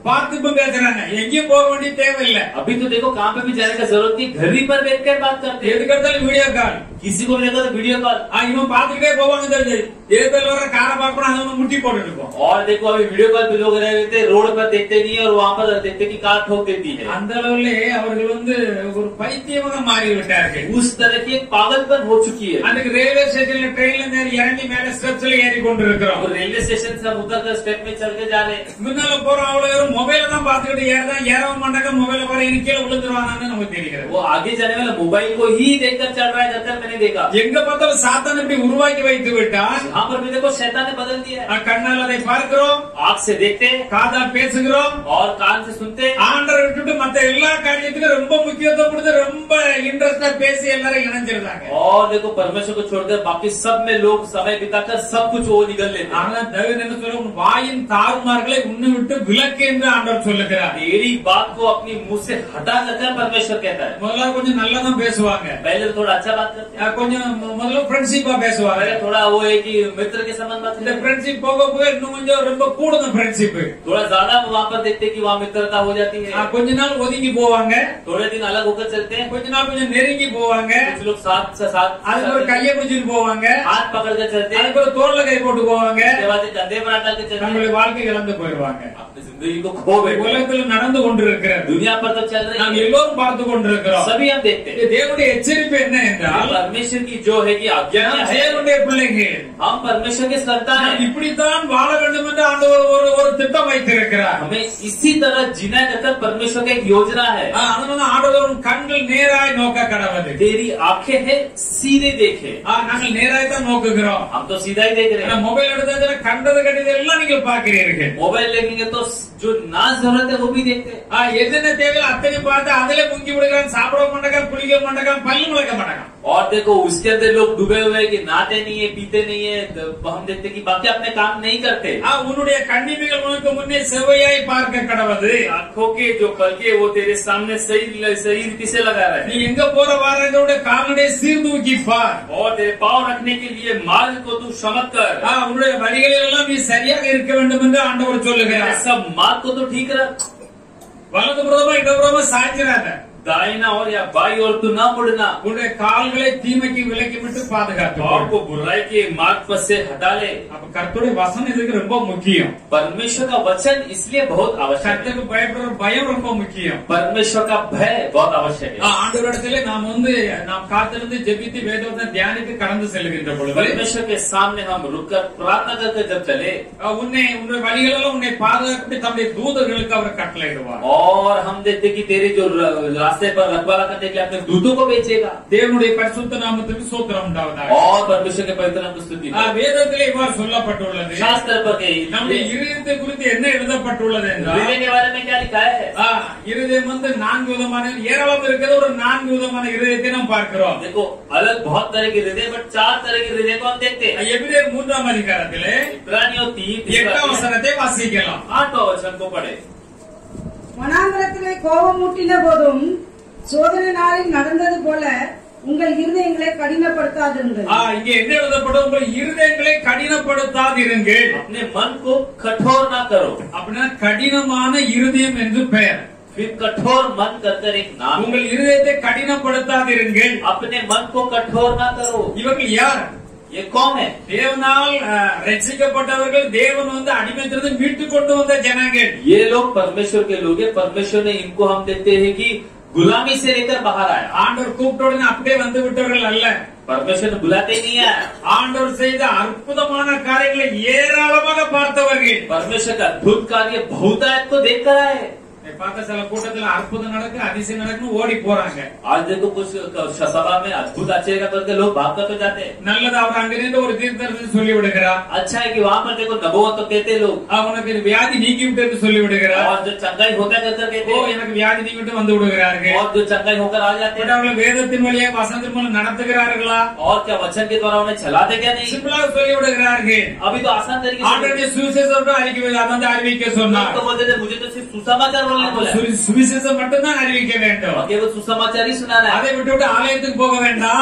பார்த்து இப்ப பேசுறாங்க, எங்கேயும் போக வேண்டிய தேவையில்லை. अभी तो देखो कहाँ पे भी जाने का जरूरत नहीं, घर ही पर बैठकर बात करते हैं. எதுக்கு எடுத்தாலும் வீடியோ கால். किसी को भी देखो तो वीडियो कॉल. இவன் பாத்துக்கிட்டே போவாங்க, தெரிஞ்சு ஏதல் வர காரை பார்க்கணும், அதை வந்து முட்டி போட்டு இருக்கும். और देखो अभी वीडियो कॉल पे लोग रहते रोड पर देखते नहीं और वहाँ पर देखते कि कार ठोक देती है. அந்த அளவுல அவர்கள் வந்து ஒரு பைத்தியமாக மாறி விட்டார்கள். उस तरह की एक पागलपन हो चुकी है. அதுக்கு ரயில்வே ஸ்டேஷன்ல ட்ரெயின்ல இறங்கி மேல ஸ்டெப்ஸ்ல ஏறி கொண்டு இருக்கிறோம். और रेलवे स्टेशन से हम उतर कर स्टेप में चल के जा रहे हैं. முன்னால போறோம், அவ்வளவு மொபைல தான் பாத்துக்கிட்டு ஏறவும் மாட்டாங்க, மொபைல வர கீழே விழுந்துருவாங்கன்னு நமக்கு தெரிகிறது. वो आगे जाने वाला मोबाइल को ही देखकर चल रहा है, जब मैंने देखा. எங்க பார்த்தாலும் சாத்தான் இப்படி உருவாக்கி வைத்து விட்டான். यहाँ पर भी देखो शैतान ने बदल दिया है. கண்ணால் அதை பார்க்கிறோம், आँख से देखते, காதால் பேசுகிறோம், और कान से सुनते. ஆண்டரை விட்டுட்டு மத்த எல்லா காரியத்துக்கும் ரொம்ப முக்கியத்துவம் கொடுத்து ரொம்ப இன்ட்ரெஸ்டா பேசி எல்லாரும் இணைஞ்சிருந்தாங்க. और देखो परमेश्वर को छोड़कर बाकी सब में लोग समय बिताकर सब कुछ वो निकल लेते हैं. ஆனா தாவீது என்ன சொல்றான், வாயின் தாறுமார்களை உன்னை விட்டு விலக்கு என்று ஆண்டவர் சொல்லுகிறார். तेरी बात को अपनी मुंह से हटा कर परमेश्वर कहता है. முதல்ல கொஞ்சம் நல்லதான் பேசுவாங்க, पहले तो थोड़ा अच्छा बात करते हैं. கொஞ்சம் முதல்ல ஃப்ரெண்ட்ஷிப்பா பேசுவாங்க. पहले थोड़ा वो है कि मित्र के संबंध बात இந்த करते हैं. ஃப்ரெண்ட்ஷிப் போக போக இன்னும் கொஞ்சம் ரொம்ப கூடுதல் ஃப்ரெண்ட்ஷிப். थोड़ा ज्यादा वहाँ पर देखते कि वहाँ मित्रता हो जाती है. கொஞ்ச நாள் ஒதுங்கி போவாங்க, थोड़े दिन अलग होकर चलते हैं. கொஞ்ச नाल கொஞ்சம் நெருங்கி போவாங்க, कुछ लोग साथ से साथ அதுக்கு ஒரு கையை பிடிச்சிட்டு போவாங்க, हाथ पकड़ कर चलते हैं. அதுக்கு ஒரு தோள்ல கை போட்டு போவாங்க, उसके बाद कंधे पर डाल के चलते हैं. நம்மளுடைய வாழ்க்கை இழந்து போயிடுவாங்க. अपनी जिंदगी को खो बैठे. உலகத்தில் நடந்து கொண்டிருக்கிறது, दुनिया पर तो चल रही நாம் है, எல்லோரும் பார்த்து கொண்டிருக்கிறோம். सभी हम देखते हैं. தேவனுடைய எச்சரிப்பு என்ன என்றால், परमेश्वर की जो है कि आज्ञा நாம் है, தேவனுடைய பிள்ளைகள், हम परमेश्वर के संतान நாம் हैं. இப்படித்தான் வாழ வேண்டும் என்று ஆண்டவர் ஒரு திட்டம் வைத்திருக்கிறார். हमें इसी तरह जीना कर परमेश्वर की एक योजना है. அதனால ஆண்டவர் கண்கள் நேராய் நோக்க கடவுது. तेरी आंखें है सीधे देखे. நாங்கள் நேராய் தான் நோக்குகிறோம். हम तो सीधा ही देख रहे हैं. மொபைல் எடுத்தா கண்டது கண்டது எல்லாம் நீங்கள் பார்க்கிறீர்கள். मोबाइल देखेंगे तो जो ना जरूरत है वो भी देखते हैं. எதுன தேவையில்ல அத்தனை பார்த்து அதிலே முங்கி விடுகிறான், சாப்பிட மாட்டான், குளிக்க மாட்டான், பல்லு முளைக்க மாட்டான். और देखो उसके अंदर लोग डूबे हुए हैं कि नहाते नहीं है, पीते नहीं है. हम देखते कि बाकी अपने काम नहीं करते. உன்னுடைய கண்ணிமைகள் உனக்கு முன்னே செவ்வையாய் பார்க்க கடவுது. आंखों के जो पलके वो तेरे सामने सही रीति से लगा रहे நீ हैं. எங்க போற வாரங்களோட கால்நடை சீர்தூக்கி பார். और तेरे पाँव रखने के लिए मार्ग को तू समझ कर. உன்னுடைய வழிகளில் எல்லாம் நீ சரியாக இருக்க வேண்டும் என்று ஆண்டவர் சொல்லுகிறார். सब मार्ग को तो ठीक रख. வலது புறமா இடப்புறமா சாய்ச்சிடாத. दाहिना और या बाई और तू ना मुड़ना. உன்னுடைய கால்களை தீமைக்கு விலக்கி விட்டு பாதுகாத்து. और को बुराई के मार्ग पर से हटा ले. அப்ப கர்த்தருடைய வசனம் இதுக்கு ரொம்ப முக்கியம். परमेश्वर का वचन इसलिए बहुत आवश्यक है. கர்த்தருக்கு பயப்படுற பயம் ரொம்ப முக்கியம். परमेश्वर का भय बहुत आवश्यक है. ஆண்டவரிடத்திலே நாம் காத்திருந்து ஜெபித்து வேதத்தை தியானித்து கடந்து செல்கின்ற பொழுது परमेश्वर के सामने हम रुककर प्रार्थना करके जब चले, உன்னுடைய வழிகளெல்லாம் உன்னை பாதுகாத்து தம்முடைய தூதர்களுக்கு அவர் கட்டளையிடுவார். और हम देखते कि तेरे जो रास्ते पर रखवाला करने के लिए अपने दूतों को भेजेगा. தேவனுடைய பரிசுத்த நாமத்துக்கு ஸ்தோத்திரம் உண்டாவதாக. और परमेश्वर के पवित्र नाम की स्तुति हो. வேதத்திலே இவ்வாறு சொல்லப்பட்டுள்ளது. शास्त्र पर நம்முடைய இருதயத்தை குறித்து என்ன எழுதப்பட்டுள்ளது என்றால், हृदय के बारे में क्या लिखा है? இருதயம் வந்து 4 விதமான ஏராளம் இருக்கிற ஒரு 4 விதமான இருதயத்தை நாம் பார்க்கிறோம். देखो अलग बहुत तरह के हृदय, बट 4 तरह के हृदय को हम देखते हैं. எபிரேயர் 3ஆம் அதிகாரத்திலே इब्रानियों 3 8ஆம் வசனத்தை வாசிக்கலாம். 8वां वचन को पढ़े. வனாந்தரத்திலே கோபம் மூட்டின போதும் சோதனை நாளில் நடந்தது போல உங்கள் இருதயங்களை கடினப்படுத்தாதிருங்கள். இங்கே என்ன எழுதப்படும், உங்கள் இருதயங்களை கடினப்படுத்தாதிருங்கள். अपने मन को कठोर ना करो. அப்படின்னா கடினமான இருதயம் என்று பெயர். फिर कठोर मन कर एक नाम. உங்கள் இருதயத்தை கடினப்படுத்தாதிருங்கள். अपने मन को कठोर ना करो. இவர்கள் யார்? ये कौन है? தேவனால் ரட்சிக்கப்பட்டவர்கள், தேவன் வந்து அடிமைத்திலிருந்து மீட்டு கொண்டு வந்த ஜனங்கள். ये लोग परमेश्वर के लोग हैं. परमेश्वर ने इनको हम देखते हैं कि गुलामी से लेकर बाहर आया. ஆண்டவர் கூப்பிட்ட உடனே அப்படியே வந்து விட்டவர்கள் அல்ல. परमेश्वर ने बुलाते नहीं है. ஆண்டவர் செய்த அற்புதமான காரியங்களை ஏராளமாக பார்த்தவர்கள். परमेश्वर का अद्भुत कार्य बहुतायत को देखकर आए. பார்த்த சில கூட்டத்தில் அற்புதம் நடக்கு, அதிசயம் நடக்குன்னு ஓடி போறாங்க. आज देखो कुछ सभा में अद्भुत आश्चर्य करके लोग भागकर तो जाते हैं. நல்லது, அவர் அங்கிருந்து ஒரு தீர்க்கதரிசி சொல்லி விடுகிறார். अच्छा है कि वहाँ पर देखो नबूवत तो कहते लोग. அவனுக்கு வியாதி நீக்கி விட்டு என்று சொல்லி விடுகிறார். और जो चंगाई होता कहते कहते எனக்கு வியாதி நீக்கி விட்டு வந்து விடுகிறார்கள். और जो चंगाई होकर आ जाते हैं. அவர்கள் வேதத்தின் வழியாக வசனத்தின் மூலம் நடத்துகிறார்களா? और क्या वचन के द्वारा उन्हें चलाते क्या नहीं? சிம்பிளாக சொல்லி விடுகிறார்கள். अभी तो आसान तरीके से ஆண்டவருடைய சுவிசேஷத்தை அறிவிக்க சொன்னார். तो बोलते थे मुझे तो सिर्फ सुसमाचार बोलने बोला. சுவிசேஷம் மட்டும்தான் அறிவிக்க வேண்டும். केवल सुसमाचार ही सुनाना है. அதை விட்டு ஆலயத்துக்கு போக வேண்டாம். उसको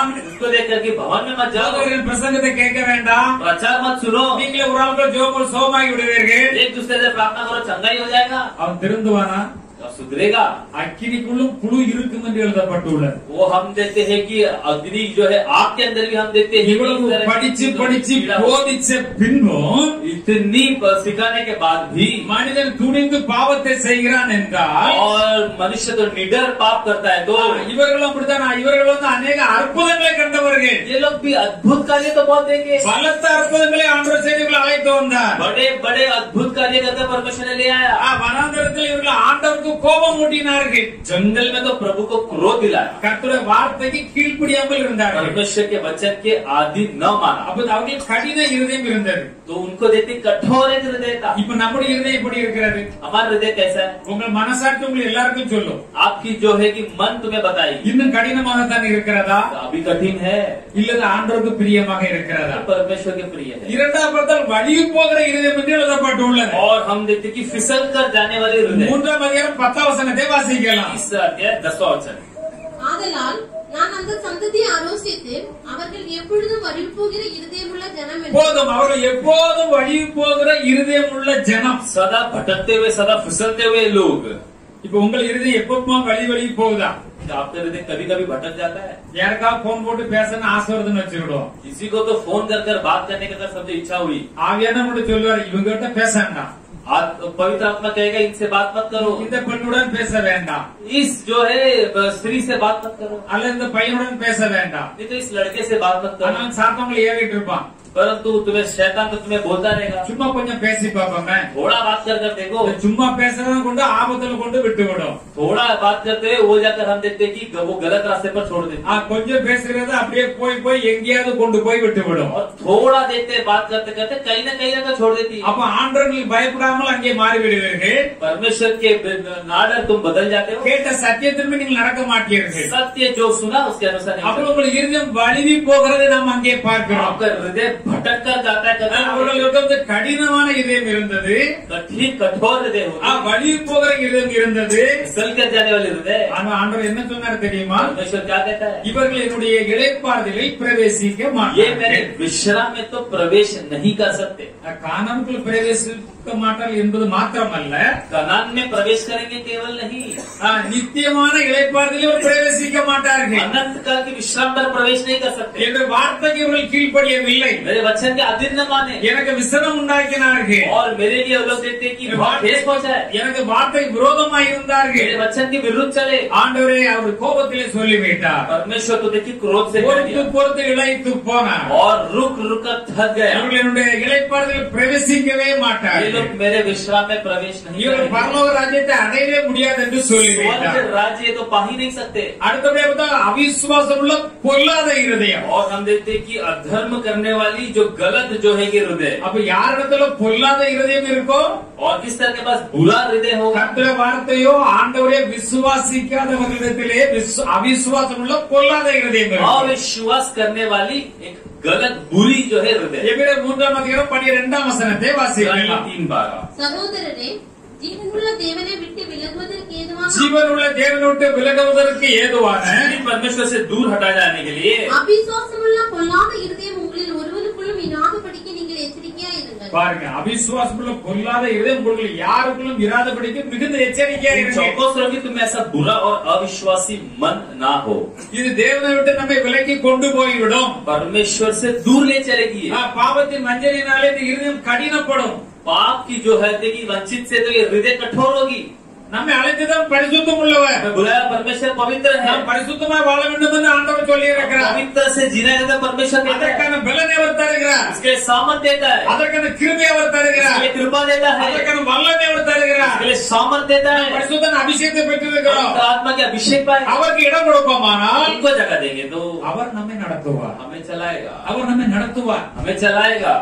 को देख करके भवन में मत जाओ, அவர்கள் பிரசங்கத்தை கேட்க வேண்டாம், प्रचार मत सुनो, நீங்களே ஒரு ஆளுக்கு ஜெபம் சோமாகி விடுவீர்கள். एक दूसरे से प्रार्थना करो चंगाई हो जाएगा, அவன் திருந்துவானா? सुधरेगा। அக்கினிக்குள்ளும் புழு இருக்கும் என்று எழுதப்பட்டுள்ளது. वो हम देते हैं कि अग्नि जो है आग के अंदर भी हम देते हैं। இவ்வளவு படிச்சு படிச்சு போதிச்ச பின்பும் इतनी सिखाने के बाद भी மனிதன் துணிந்து பாவத்தை செய்கிறான் என்றால், और मनुष्य तो निडर पाप करता है, तो இவர்களும் அப்படித்தான். இவர்கள் வந்து அநேக அற்புதங்களை கண்டவர்கள். ये लोग भी अद्भुत कार्य तो बहुत देंगे, பலத்த அற்புதங்களை ஆண்டவர் செய்திகளை அழைத்து வந்தார். बड़े बड़े अद्भुत कार्य करके परमेश्वर ने ले आया। வனாந்தரத்தில் இவர்கள் ஆண்டவருக்கு கோபம் ஊட்டினார்கள். जंगल में तो प्रभु को क्रोध दिलाया, கர்த்தருடைய வார்த்தைக்கு கீழ்ப்படியாமல் இருந்தார்கள். परमेश्वर के वचन के आदि न माना, அப்ப அவர்களுக்கு கடின இருதயம் இருந்தது. तो उनको देती कठोर एक हृदय था। இப்ப நம்முடைய இருதயம் எப்படி இருக்கிறது? हमारा हृदय कैसा है? உங்கள் மனசாட்சி உங்களுக்கு எல்லாருக்கும் சொல்லும். आपकी जो है कि मन तुम्हें बताएगी, இன்னும் கடினமாகத்தான் இருக்கிறதா, अभी कठिन है, இல்லது ஆண்டவருக்கு பிரியமாக இருக்கிறதா? परमेश्वर के प्रिय है। இரண்டாம் பார்த்தால் வழியும் போகிற இருதயம் என்று எழுதப்பட்டுள்ளது. और हम देखते कि फिसल कर जाने वाले हृदय। மூன்றாம் அதிகாரம் 10ஆம் வசனத்தை வாசிக்கலாம். इस अध्याय 10वां वचन, ஆதலால் நான் அந்த சந்ததியை ஆலோசித்து அவர்கள் எப்பொழுதும் வழி போகிற இருதயமுள்ள ஜனம் என்று போதும், அவர்கள் எப்போதும் வழியும் போகிற இருதயம் உள்ள ஜனம். सदा भटकते हुए, सदा फिसलते हुए लोग। இப்ப உங்கள் இருதயம் எப்பப்போ வழி போகுதா? आपका हृदय कभी कभी भटक जाता है। யாருக்கா போன் போட்டு பேசணும் ஆசை வருதுன்னு வச்சுக்கிடுவோம். किसी को तो फोन कर कर बात करने की अगर सबसे इच्छा हुई, ஆவியான மட்டும் சொல்லுவாரு, இவங்க கிட்ட பேச வேண்டாம், पवित्र आत्मा कहेगा इनसे बात मत करो, இந்த பெண்ணுடன் பேச வேண்டாம், इस जो है स्त्री से बात मत करो, அல்ல இந்த பையனுடன் பேச வேண்டாம். नहीं तो इस लड़के से बात मत करो। ஆனால் சாத்தவங்களை ஏறிட்டு இருப்பான். परंतु तुम्हें शैतान तो तुम्हें बोलता रहेगा, சும்மா கொஞ்சம் பேசி பார்ப்போமே. थोड़ा बात कर कर देखो। சும்மா பேசுறத கொண்டு ஆபத்துல கொண்டு விட்டு விடும். थोड़ा बात करते हुए वो जाकर हम देखते हैं कि वो गलत रास्ते पर छोड़ देते हैं। கொஞ்சம் பேசுறத அப்படியே போய் போய் எங்கேயாவது கொண்டு போய் விட்டு விடும். और थोड़ा देखते बात करते करते कहीं ना कहीं ना छोड़ देती है। அப்ப ஆண்டவர்களுக்கு பயப்படாமல் அங்கே மாறி விடுவீர்கள். परमेश्वर के नाडर तुम बदल जाते हो, கேட்ட சத்தியத்திற்கு நீங்கள் நடக்க மாட்டீர்கள். सत्य जो सुना उसके अनुसार नहीं அப்ப चलते। உங்கள் இருதயம் வலிவி போகிறதை நாம் அங்கே பார்க்கிறோம். आपका हृदय भटक कर जाता है, அவர்களுக்கு வந்து கடினமான இதயம் இருந்தது, कठिन कठोर हृदय होता है, வலிவி போகிற இதயம் இருந்தது. फिसल कर जाने वाले हृदय। ஆனா ஆண்டவர் என்ன சொன்னார் தெரியுமா? परमेश्वर क्या कहता है? இவர்கள் என்னுடைய இளைப்பாறுதலில் பிரவேசிக்க ये मेरे மாட்டார்கள். विश्राम में तो प्रवेश नहीं कर सकते। கானானுக்குள் பிரவேசிக்க மாட்டார்கள் என்பது மாத்திரமல்ல, कनान में प्रवेश करेंगे केवल नहीं, நித்தியமான இளைப்பாறுதலில் இவர் பிரவேசிக்க மாட்டார்கள். अनंत काल के विश्राम पर प्रवेश नहीं कर सकते। என்ற வார்த்தைக்கு இவர்கள் கீழ்ப்படியவில்லை. मेरे वचन के अधीन न माने, எனக்கு விசனம் உண்டாக்கினார்கள். और मेरे लिए वो लोग देखते हैं कि बहुत ठेस पहुंचा है, எனக்கு வார்த்தை விரோதமாய் இருந்தார்கள். मेरे वचन के विरुद्ध चले। ஆண்டவரே அவர் கோபத்திலே சொல்லிவிட்டார். परमेश्वर तो देखिए क्रोध से कह பொறுத்து दिया, பொறுத்து இழைத்து போனார். और रुक रुक कर थक गया। இவர்கள் என்னுடைய இளைப்பாறுதலில் பிரவேசிக்கவே ये மாட்டார்கள். लोग मेरे विश्राम में प्रवेश नहीं இவர்கள் करेंगे। பரலோக ராஜ்யத்தை அடையவே முடியாது என்று சொல்லிவிட்டார். स्वर्ग राज्य तो पा ही नहीं सकते। அடுத்தபடியாக பார்த்தா அவிசுவாசம் உள்ள பொல்லாத இருதயம். और हम देखते हैं कि अधर्म करने वाली जो गलत जो है कि हृदय, அப்ப யாரிடத்துல பொல்லாத இருதயம் இருக்கோ, और किस तरह के पास बुरा हृदय होगा, கர்த்தருடைய வார்த்தையோ ஆண்டவரே விசுவாசிக்காதவர்களிடத்திலே அவிசுவாசம் உள்ள பொல்லாத இருதயம் இருக்கும். अविश्वास करने वाली एक गलत बुरी जो है हृदय। எபிரேயர் 3ஆம் அதிகாரம் 12ஆம் வசனத்தை வாசிக்கலாம். 3:12 சகோதரரே ஜீவனுள்ள தேவனை விட்டு விலகுவதற்கு ஏதுவான ஜீவனுள்ள தேவனை விட்டு விலகுவதற்கு ஏதுவான परमेश्वर से दूर हटा जाने के लिए அபிசுவாசமுள்ள பொல்லாத இருதயம் உங்களில் ஒருவருக்குள்ளும் இராதபடிக்கு நீங்கள் எச்சரிக்கையா இருங்கள். பாருங்க, அவிசுவாசம் உள்ள பொல்லாத இருதயம் உங்களுக்கு யாருக்குள்ளும் இராதபடிக்கு மிகுந்த எச்சரிக்கையா இருங்க. चौकस रहो कि तुम ऐसा बुरा और अविश्वासी मन ना हो। இது தேவனை விட்டு நம்மை விலக்கி கொண்டு போய்விடும். परमेश्वर से दूर ले चलेगी। பாவத்தின் வஞ்சனையினாலே இந்த இருதயம் கடினப்படும். पाप की जो है देखी वंचित से तो ये हृदय कठोर होगी। நம்மை அழைத்ததான் பரிசுத்தம் உள்ளவர். हमें बुलाया परमेश्वर पवित्र है, நாம் பரிசுத்தமாய் வாழ வேண்டும் என்று ஆண்டவர் சொல்லி இருக்கிறார். पवित्र से जीना है परमेश्वर कहता है। அதற்கான பலனை அவர் தருகிறார். इसके लिए सामर्थ देता है, அதற்கான கிருபை அவர் इसके தருகிறார். लिए कृपा देता है, அதற்கான வல்லமை அவர் தருகிறார். इसके लिए सामर्थ देता है। பரிசுத்தன் அபிஷேகத்தை பெற்றிருக்கிறோம். पवित्र आत्मा के अभिषेक पाए, அவருக்கு இடம் கொடுப்போமானால் उनको जगह देंगे तो அவர் நம்மை நடத்துவார். हमें चलाएगा, அவர் நம்மை நடத்துவார். हमें चलाएगा।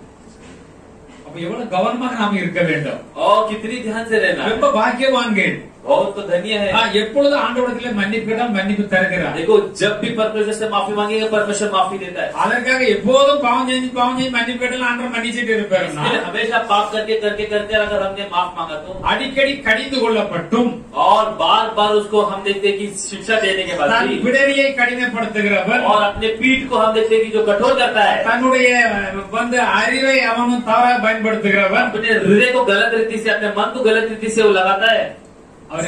அப்ப எவ்வளவு கவனமாக நாம இருக்க வேண்டும். और कितनी ध्यान से रहना है। ரொம்ப பாக்கியவான்கள். बहुत तो धन्य है। எப்பொழுது ஆண்டவரிடத்திலே மன்னிப்பு கேட்டால் மன்னிப்பு தருகிறார். देखो जब भी परमेश्वर से माफी मांगेगा परमेश्वर माफी देता है। அதற்காக எப்போதும் பாவம் செஞ்சு மன்னிப்பு கேட்டால் ஆண்டவர் மன்னிச்சிட்டு இருப்பாரு. हमेशा पाप करके करके करके अगर हमने माफ मांगा तो அடிக்கடி கடிந்து கொள்ளப்பட்டும் और बार बार उसको हम देखते हैं कि शिक्षा देने के बाद தன் விடரியை கடினப்படுத்துகிறவர் और अपने पीठ को हम देखते हैं कि जो कठोर करता है, தன்னுடைய அறிவை அவனும் தவறாக பயன்படுத்துகிறவர் अपने हृदय को गलत रीति से अपने मन को गलत रीति से वो लगाता है, அவர்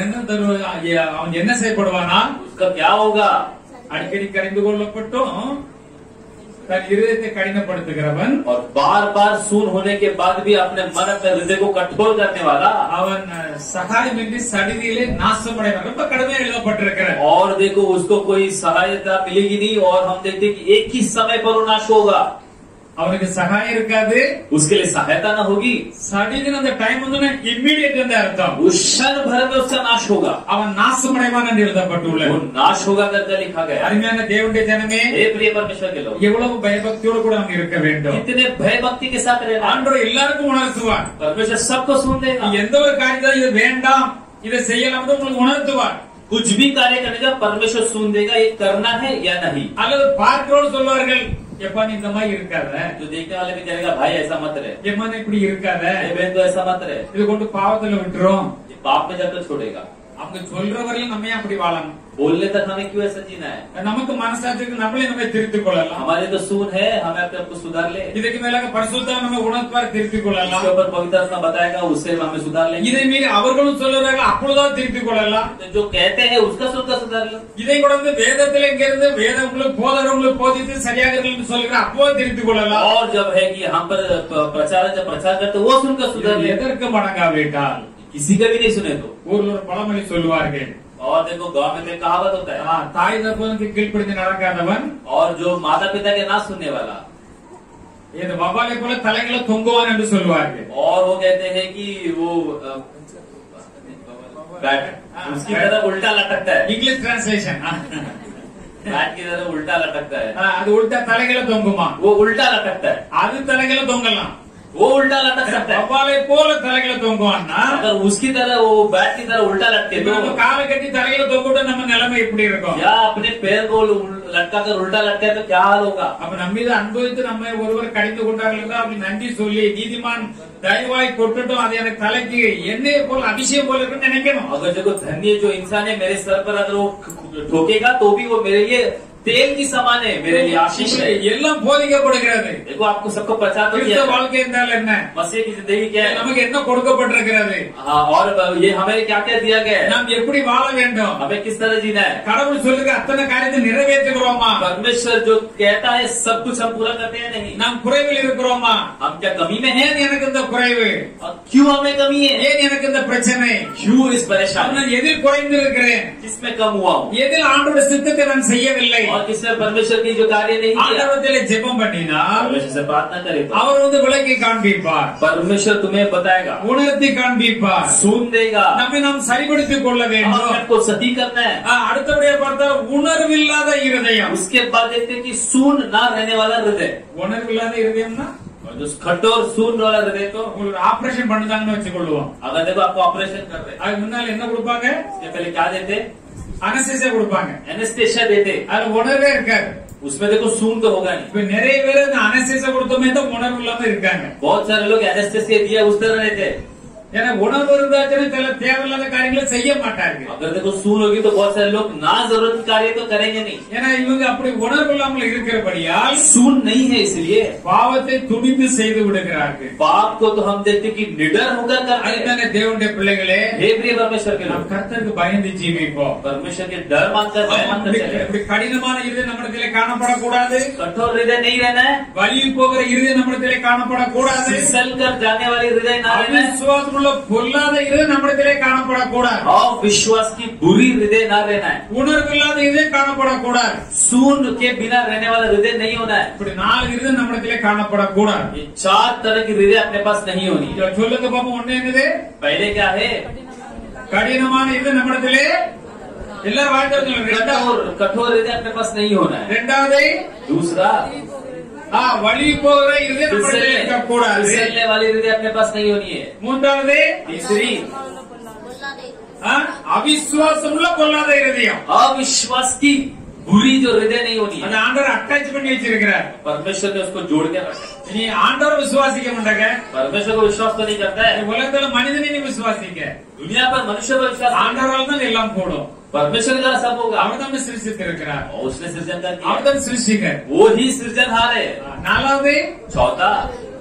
அவன் என்ன செய்யப்படுவானா? उसका क्या होगा? அடிக்கடி கடிந்து கொள்ளப்பட்டும் தன் இருதயத்தை கடினப்படுத்துகிறவன் और बार बार सून होने के बाद भी अपने मन अपने हृदय को कठोर करने वाला, அவன் சகாயமின்றி சடிதியிலே நாசமடைவான். ரொம்ப கடுமையா எழுதப்பட்டிருக்கிறது. और देखो उसको कोई सहायता मिलेगी नहीं और हम देखते हैं कि एक ही समय पर वो नाश होगा, அவனுக்கு சகாயம் இருக்காது, उसके लिए सहायता न होगी, சடிதின் அந்த டைம் வந்து இம்மீடியட் வந்து அர்த்தம் उस क्षण भर में उसका नाश होगा, அவன் நாசமடைவான் என்று எழுதப்பட்டுள்ளது. वो नाश होगा करके लिखा गया। அருமையான தேவனுடைய ஜனமே, हे प्रिय परमेश्वर के लोग, எவ்வளவு பயபக்தியோடு கூட நாம் இருக்க வேண்டும். कितने भय भक्ति के साथ रहना। ஆண்டவர் எல்லாருக்கும் உணர்த்துவார். परमेश्वर सबको सुन देगा। எந்த ஒரு காரியத்தை இது வேண்டாம் இதை செய்யலாம் உங்களுக்கு உணர்த்துவார். कुछ भी कार्य करने का परमेश्वर सुन देगा, ये करना है या नहीं। அல்லது பார்க்கிறோடு சொல்வார்கள், எப்பா நீ இந்த மாதிரி இருக்காத, जो देखने वाले भी कहेगा भाई ऐसा मत रहे, எப்பா நீ இப்படி இருக்காத, ये बहन तो ऐसा मत रहे, இது கொண்டு பாவத்துல விட்டுரும். ये पाप में जाकर छोड़ेगा। அவங்க சொல்றவரையும் நம்ம ஏன் அப்படி வாழணும்? बोलने तक हमें क्यों ऐसा जीना है? நமக்கு மனசாட்சிக்கு நம்மளே நம்ம திருத்திக் கொள்ளலாம். हमारे तो सून है, हमें अपने आप को सुधार ले। இதுக்கு மேலாக பரிசுத்தம் நம்ம உணர்வார் திருத்திக் கொள்ளலாம். इसके ऊपर पवित्र आत्मा बताएगा, उससे हमें सुधार लेंगे। இதை மீறி அவர்களும் சொல்லுறாங்க, அப்பொழுதான் திருத்திக் கொள்ளலாம். तो जो कहते हैं उसका सुधार लो। இதை கூட வந்து வேதத்துல இங்க இருந்து வேதம் உங்களுக்கு போதவங்களுக்கு போதித்து சரியாக இருக்குன்னு சொல்லுற அப்போ திருத்திக் கொள்ளலாம். और जब है कि हम पर प्रचार जब प्रचार करते वो सुनकर सुधार ले। எதற்கு மடங்காவிட்டால் किसी का भी नहीं सुने तो। ஊர்ல ஒரு பழமொழி சொல்லுவார்கள், और देखो गांव में तो कहावत होता है, தாய் தகப்பனுக்கு கீழ்ப்படிந்து நடக்காதவன் और जो माता पिता के ना सुनने वाला, இது வவ்வாலை போல தலைகளை தொங்குவான் என்று சொல்லுவார்கள். और वो कहते हैं कि वो बैट उसकी तरह उल्टा लटकता है, இங்கிலீஷ் டிரான்ஸ்லேஷன் बैट की तरह उल्टा लटकता है, அது உள்டா தலைகளை தொங்குமா, वो उल्टा लटकता है, அது தலைகளை தொங்கலாம். वो उल्टा लटक सकता है। வவ்வாலை போல தலைகளை தொங்குவான்னா अगर उसकी तरह वो बैट की तरह उल्टा लटके तो, நம்ம காலை கட்டி தலைகளை தொங்கிட்டு நம்ம நிலைமை எப்படி இருக்கும்? या अपने पैर को लटका कर उल्टा लटके तो क्या हाल होगा? அப்ப நம்ம மீது அனுபவித்து நம்ம ஒருவர் கடிந்து கொண்டார்கள் அப்படி நன்றி சொல்லி நீதிமான் தயவாய் கொட்டுட்டும் அது எனக்கு தலைக்கு எண்ணெய் போல அபிஷேகம் போல இருக்குன்னு நினைக்கணும். अगर देखो धन्य जो इंसान है मेरे सर पर अगर वो ठोकेगा तो भी वो मेरे लिए तेल की समान है, मेरे लिए आशीष है। எல்லாம் போதிக்கப்படுகிறது. देखो आपको सबको प्रचार तो கிறிஸ்தவ किया, வாழ்க்கை என்றால் என்ன? मसीह की जिंदगी क्या है? நமக்கு என்ன கொடுக்கப்பட்டிருக்கிறது? हाँ, और ये हमें क्या क्या दिया गया है? நாம் எப்படி வாழ வேண்டும்? हमें किस तरह जीना है? கடவுள் சொல்லுங்க அத்தனை காரியத்தை நிறைவேற்றுகிறோமா? परमेश्वर जो कहता है सब कुछ हम पूरा करते हैं नहीं? நாம் குறைவில் இருக்கிறோமா? हम क्या कमी में हैं? ஏன் எனக்கு இந்த குறைவு? और क्यों हमें कमी है? ஏன் எனக்கு இந்த பிரச்சனை? क्यों इस परेशानी? நான் எதில் குறைந்து இருக்கிறேன்? किसमें कम हुआ हूँ? எதில் ஆண்டவருடைய சித்தத்தை நான் செய்யவில்லை? और किसमें परमेश्वर की जो कार्य नहीं किया? ஆண்டவரத்திலே ஜெபம் பண்ணினால் परमेश्वर से प्रार्थना करे तो அவர் வந்து விளக்கி காண்பிப்பார், परमेश्वर तुम्हें बताएगा, உணர்த்தி காண்பிப்பார். सुन देगा। நம்மை நாம் சரிபடுத்திக் கொள்ள हमें வேண்டும். आपको सही करना है। அடுத்தபடியா பார்த்தா உணர்வில்லாத இருதயம். उसके बाद देखते हैं कि सून ना रहने वाला हृदय, உணர்வில்லாத இருதயம்னா और जो कठोर सून वाला हृदय तो உங்களுக்கு ஆபரேஷன் பண்ணுதாங்கன்னு வச்சுக்கொள்வோம். अगर देखो आपको ऑपरेशन कर रहे हैं, அதுக்கு முன்னால என்ன கொடுப்பாங்க? इसके पहले क्या देते? அனஸ்தீசியா கொடுப்பாங்க. एनेस्थेशिया देते। அதுல உணர்வே இருக்காது. उसमें देखो सून तो होगा नहीं। இப்ப நிறைய பேர் இந்த அனஸ்தீசியா கொடுத்தோமே தான் உணர்வு இல்லாம இருக்காங்க. बहुत सारे लोग एनेस्थेशिया दिया उस तरह रहते हैं। ஏன்னா உணர்வு இருந்தாச்சுன்னா சில தேவையில்லாத காரியங்களை செய்ய மாட்டார்கள். अगर देखो सून होगी तो बहुत सारे लोग ना जरूरत कार्य तो करेंगे नहीं। ஏன்னா இவங்க அப்படி உணர்வு இல்லாமல் இருக்கிறபடியால் सून नहीं है इसलिए பாவத்தை துணிந்து செய்து விடுகிறார்கள். पाप को तो हम देखते कि निडर होकर करते हैं। அதுதானே தேவனுடைய பிள்ளைகளே, हे प्रिय परमेश्वर के நாம் लोग, கர்த்தருக்கு பயந்து ஜீவிப்போம். परमेश्वर के डर मानकर भय मानकर चले। இப்படி கடினமான இருதயம் நம்மிடத்திலே காணப்படக்கூடாது. कठोर हृदय नहीं रहना है, வழி போகிற இருதயம் நம்மிடத்திலே காணப்படக்கூடாது. फिसल कर जाने वाली हृदय ना रहना है, அவிசுவாசம் உள்ள பொல்லாத இருதயம் நம்மிடத்திலே காணப்படக்கூடாது. और विश्वास की बुरी हृदय ना रहना है, உணர்வில்லாத இருதயம் காணப்படக்கூடாது. सून के बिना रहने वाला हृदय नहीं होना है। இப்படி 4 இருதயம் நம்மிடத்திலே காணப்படக்கூடாது. ये 4 तरह की हृदय अपने पास नहीं होनी। சொல்லுங்க பாப்போம், ஒண்ணு என்னது? पहले क्या है? கடினமான இருதயம் நம்மிடத்திலே எல்லாரும் வாழ்க்கை. कठोर हृदय अपने पास नहीं होना है। ரெண்டாவது दूसरा, வழி போகிற இருதயம் நம்மிடத்திலே இருக்கக்கூடாது. फिसलने वाली हृदय अपने पास नहीं होनी है। மூன்றாவது तीसरी, அவிசுவாசம் உள்ள பொல்லாத இருதயம், अविश्वास की बुरी जो हृदय नहीं होनी அது है, ஆண்டவர் அட்டாச் பண்ணி வச்சிருக்கிறார். परमेश्वर ने उसको जोड़ के रखा है. நீ ஆண்டவர் விசுவாசிக்க மாட்டாங்க, परमेश्वर को विश्वास तो नहीं करता है. உலகத்துல மனிதனை நீ விசுவாசிக்க. दुनिया पर मनुष्य पर विश्वास नहीं. ஆண்டவரால் தான் எல்லாம் கூடும். परमेश्वर के द्वारा सब होगा. அவர் தான் சிருஷ்டித்திருக்கிறார், और उसने सृजन कर दिया. அவர் தான் சிருஷ்டிகர். वो ही सृजनहार है. நாலாவது चौथा,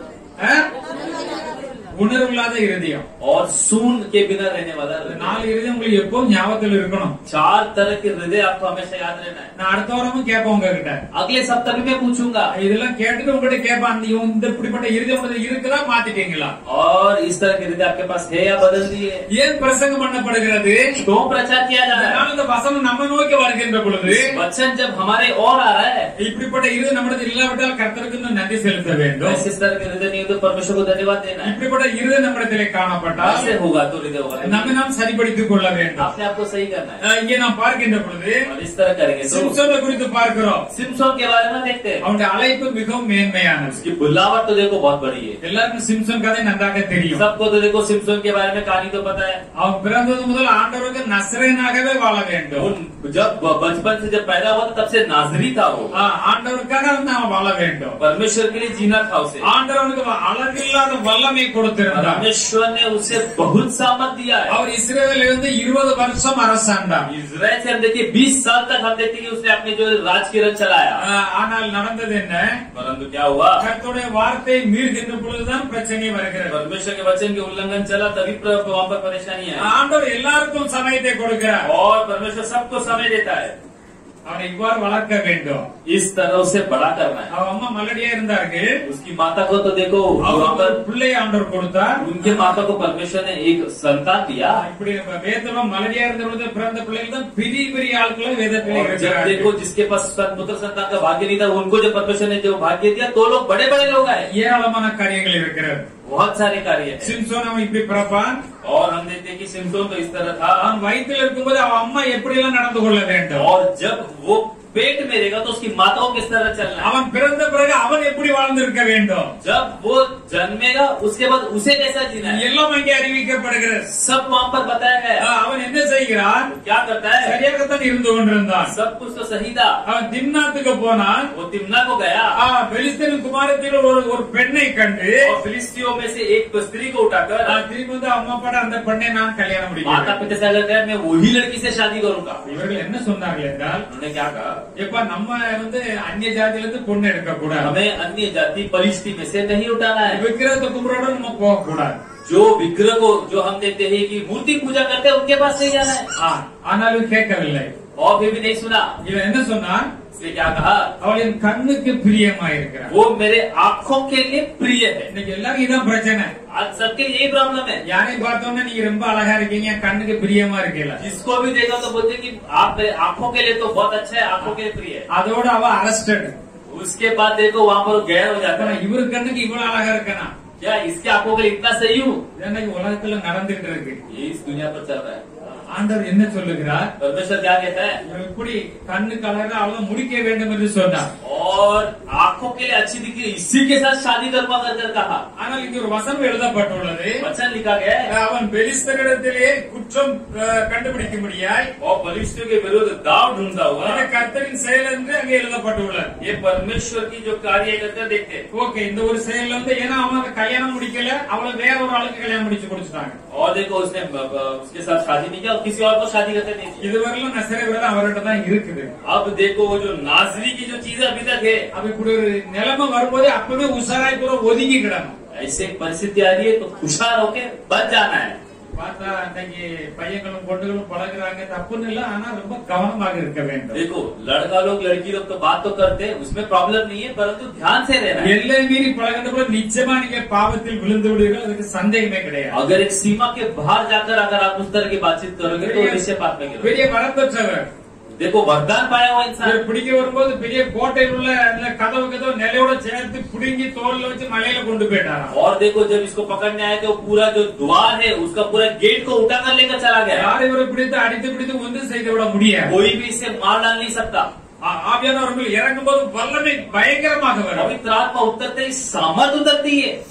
உணர்வில்லாத இருதயம். और सून के बिना रहने वाला हृदय. 4 இருதயம் உங்களுக்கு எப்பவும் ஞாபகத்தில் இருக்கணும். 4 तरह के हृदय आपको हमेशा याद रहना है. நான் அடுத்த வாரமும் கேட்பேன் உங்ககிட்ட. अगले सप्ताह भी मैं पूछूंगा. இதெல்லாம் கேட்டுட்டு உங்ககிட்ட கேட்பேன், இந்த இப்படிப்பட்ட இருதயம் உங்களுக்கு இருக்குதா, மாத்திட்டீங்களா? और इस तरह के हृदय आपके पास है या बदल दिए? ஏன் பிரசங்கம் பண்ணப்படுகிறது? क्यों प्रचार किया जा रहा है? இந்த வசனம் நம்ம நோக்கி வருகின்ற பொழுது वचन जब हमारे और आ रहा है, இப்படிப்பட்ட இருதயம் நம்மிடத்தில் இல்லாவிட்டால் கர்த்தருக்கு நன்றி செலுத்த வேண்டும். इस तरह के हृदय नहीं हो तो परमेश्वर को धन्यवाद देना है. இப்படிப்பட்ட இருதயம் நம்மிடத்திலே காணப்பட்டால் ऐसे होगा तो हृदय होगा. நம்மை நாம் சரிப்படுத்திக் கொள்ள வேண்டும். आपने आपको सही करना है. இங்கே நாம் பார்க்கின்ற பொழுது और इस तरह करेंगे तो சிம்சோனை குறித்து பார்க்கிறோம். सिमसोन के बारे में देखते हैं. அவனுடைய அழைப்பு மிகவும் மேன்மையானது. उसकी बुलावट तो देखो बहुत बड़ी है. எல்லாருக்கும் சிம்சோன் கதை நன்றாக தெரியும். सबको तो देखो सिमसोन के बारे में कहानी तो पता है. அவன் பிறந்தது முதல் ஆண்டவருக்கு நசரேயனாகவே வாழ வேண்டும். जब बचपन से जब पैदा हुआ तब से नाजरी था वो. ஆண்டவருக்காக வந்து அவன் வாழ வேண்டும். परमेश्वर के लिए जीना था उसे. ஆண்டவனுக்கு அளவில்லாத வல்லமை கொடுத்திருந்தார். परमेश्वर ने उसे बहुत सामर्थ दिया है. அவர் இஸ்ரவேலில் இருந்து 20 வருஷம் அரசாண்டார். इजराइल से हम देखिए 20 साल तक हम देखते कि उसने अपने जो राज किरण चलाया. ஆனால் நடந்தது என்ன? परंतु क्या हुआ? கர்த்தருடைய வார்த்தையை மீறுகின்ற பொழுதுதான் பிரச்சனை வருகிறது. परमेश्वर के वचन के उल्लंघन चला तभी वहाँ पर परेशानी है. ஆண்டவர் எல்லாருக்கும் சமயத்தை கொடுக்கிறார். और परमेश्वर सबको समय देता है. அவனை இவ்வாறு வளர்க்க வேண்டும். इस तरह उसे बड़ा करना है. அவன் அம்மா மலடியா இருந்தார்கள். उसकी माता को तो देखो वहाँ அவர் पर பிள்ளை ஆண்டவர் கொடுத்தார். उनके माता को परमेश्वर ने एक संतान दिया. இப்படி வேதத்துல மலடியா இருந்த பொழுது பிறந்த பிள்ளைகள் தான் பெரிய பெரிய ஆட்களை வேதத்திலே और जब இருக்கிறார்கள். देखो जिसके पास पुत्र संतान का भाग्य नहीं था उनको जब परमेश्वर ने जो भाग्य दिया तो लोग बड़े बड़े लोग आए. ஏராளமான காரியங்கள் இருக்கிறது. बहुत सारे कार्य है. சிம்சோன் அவன் இப்படி பிறப்பான். और हम देखते हैं कि सिमसोन तो इस तरह था. அவன் வயிற்றில் இருக்கும்போது அவன் அம்மா எப்படி எல்லாம் நடந்து கொள்ள வேண்டும். और जब वो पेट में रहेगा तो उसकी माता को किस तरह चलना है. அவன் பிறந்த பிறகு அவன் எப்படி வாழ்ந்து இருக்க வேண்டும். जब वो जन्मेगा उसके बाद उसे कैसा जीना है எல்லாம் அங்கே அறிவிக்கப்படுகிறது. सब वहाँ पर बताया गया. அவன் என்ன செய்கிறான்? क्या करता है? சரியாகத்தான் இருந்து கொண்டிருந்தான். सब कुछ तो सही था. அவன் திம்னாத்துக்கு போனான். वो तिम्ना को गया பெலிஸ்தீன் குமாரத்தில் ஒரு பெண்ணை கண்டு और फिलिस्तियों में से एक स्त्री को उठाकर திரும்பி வந்து அம்மா பாட அந்த பெண்ணை நான் கல்யாணம் माता முடிக்கிறேன். पिता से अगर कहे मैं वही लड़की से शादी करूंगा. இவர்கள் என்ன சொன்னார்கள் என்றால், उन्होंने क्या कहा? எப்ப நம்ம வந்து அந்நிய ஜாதியில இருந்து பொண்ணு எடுக்க கூடாது, हमें अन्य जाति परिस्थिति में से नहीं उठाना है. விக்கிரகத்தை கும்பிடோட நம்ம போக கூடாது. जो विग्रह को जो हम देखते हैं कि मूर्ति पूजा करते हैं उनके पास नहीं जाना है. ஆனாலும் கேட்கவில்லை. और फिर भी नहीं सुना. இவன் என்ன சொன்னான்? इसलिए क्या कहा? அவள் என் கண்ணுக்கு பிரியமா இருக்கிறார். वो मेरे आंखों के लिए प्रिय है. இன்னைக்கு எல்லாரும் இதான் பிரச்சனை. आज सबके यही प्रॉब्लम है. யாரையும் பார்த்தோன்னா நீங்க ரொம்ப அழகா இருக்கீங்க, கண்ணுக்கு பிரியமா இருக்கீங்களா? जिसको भी देखा तो बोलते कि आप मेरे आंखों के लिए तो बहुत अच्छा है, आंखों के लिए प्रिय है. அதோட அவ அரஸ்டட். उसके बाद देखो वहाँ पर गैर हो जाता है. இவரு கண்ணுக்கு இவ்வளவு அழகா இருக்கனா? क्या इसके आंखों के लिए इतना सही हूँ? இன்னைக்கு உலகத்துல நடந்துட்டு இருக்கு. ये इस दुनिया पर चल रहा है. ஆண்டவர் என்ன சொல்லுகிறார்? परमेश्वर क्या कहता है? இவன் இப்படி கண்ணுக்கு அழகா அவளை முடிக்க வேண்டும் என்று சொன்னார். और आंखों के लिए अच्छी दिखी इसी के साथ शादी करवा कर कहा. ஆனால் இங்க ஒரு வசனம் எழுதப்பட்டுள்ளது. वचन लिखा गया है. அவன் பெலிஸ்தரிடத்திலே குற்றம் கண்டுபிடிக்கும்படியாய் और बलिष्ठों के विरुद्ध दाव ढूंढता हुआ. இது கர்த்தரின் செயல் என்று அங்கே எழுதப்பட்டுள்ளது. ये परमेश्वर की जो कार्य करते देखते. ஓகே, இந்த ஒரு செயல் வந்து ஏன்னா அவன் கல்யாணம் முடிக்கல, அவளை வேற ஒரு ஆளுக்கு கல்யாணம் முடிச்சு கொடுத்துட்டாங்க. और देखो उसने उसके साथ शादी नहीं किया और किसी और को शादी करते नहीं. இதுவரையிலும் நசரே விரதம் அவர்கிட்ட தான் இருக்குது. अब देखो वो जो नाजरी की जो चीजें अभी तक है, அது இப்படி ஒரு நிலைமை வரும்போது அப்பவே உஷாராய் கூட ஒதுங்கி கிடணும். ऐसे परिस्थिति आ रही है तो हुशार होके बच जाना है. பார்த்தா அன்னைக்கு பையங்களும் பொண்ணுகளும் பழகுறாங்க, தப்புன்னு இல்ல, ஆனா ரொம்ப கவனமாக இருக்க வேண்டும். देखो लड़का लोग लड़की लोग तो बात तो करते हैं, उसमें प्रॉब्लम नहीं है, परंतु ध्यान से रहना है. எல்லை மீறி பழகினப்போ நிச்சயமா நீங்க பாவத்தில் விழுந்து விடுவீர்கள், அதுக்கு சந்தேகமே கிடையாது. अगर एक सीमा के बाहर जाकर अगर आप उस तरह की बातचीत करोगे तो निश्चय पाप में गिरोगे. பெரிய வரம் பெற்றவர் देखो वरदान पाया हुआ इंसान பிடிக்க வரும்போது பெரிய கோட்டையில் உள்ள அந்த கதவு நிலையோட சேர்த்து பிடுங்கி தோல்ல வச்சு மலையில கொண்டு போயிட்டாராம். और देखो जब इसको पकड़ने आए तो पूरा जो द्वार है उसका पूरा गेट को उठाकर लेकर चला गया. யாரை இவரை பிடித்து அடித்து பிடித்து ஒன்று செய்து விட முடியாது. कोई भी इसे मार डाल नहीं सकता. ஆவியானவர் இறங்கும் போது வல்லமை பயங்கரமாக வரும். पवित्र आत्मा उतरते ही सामर्थ उतरती है.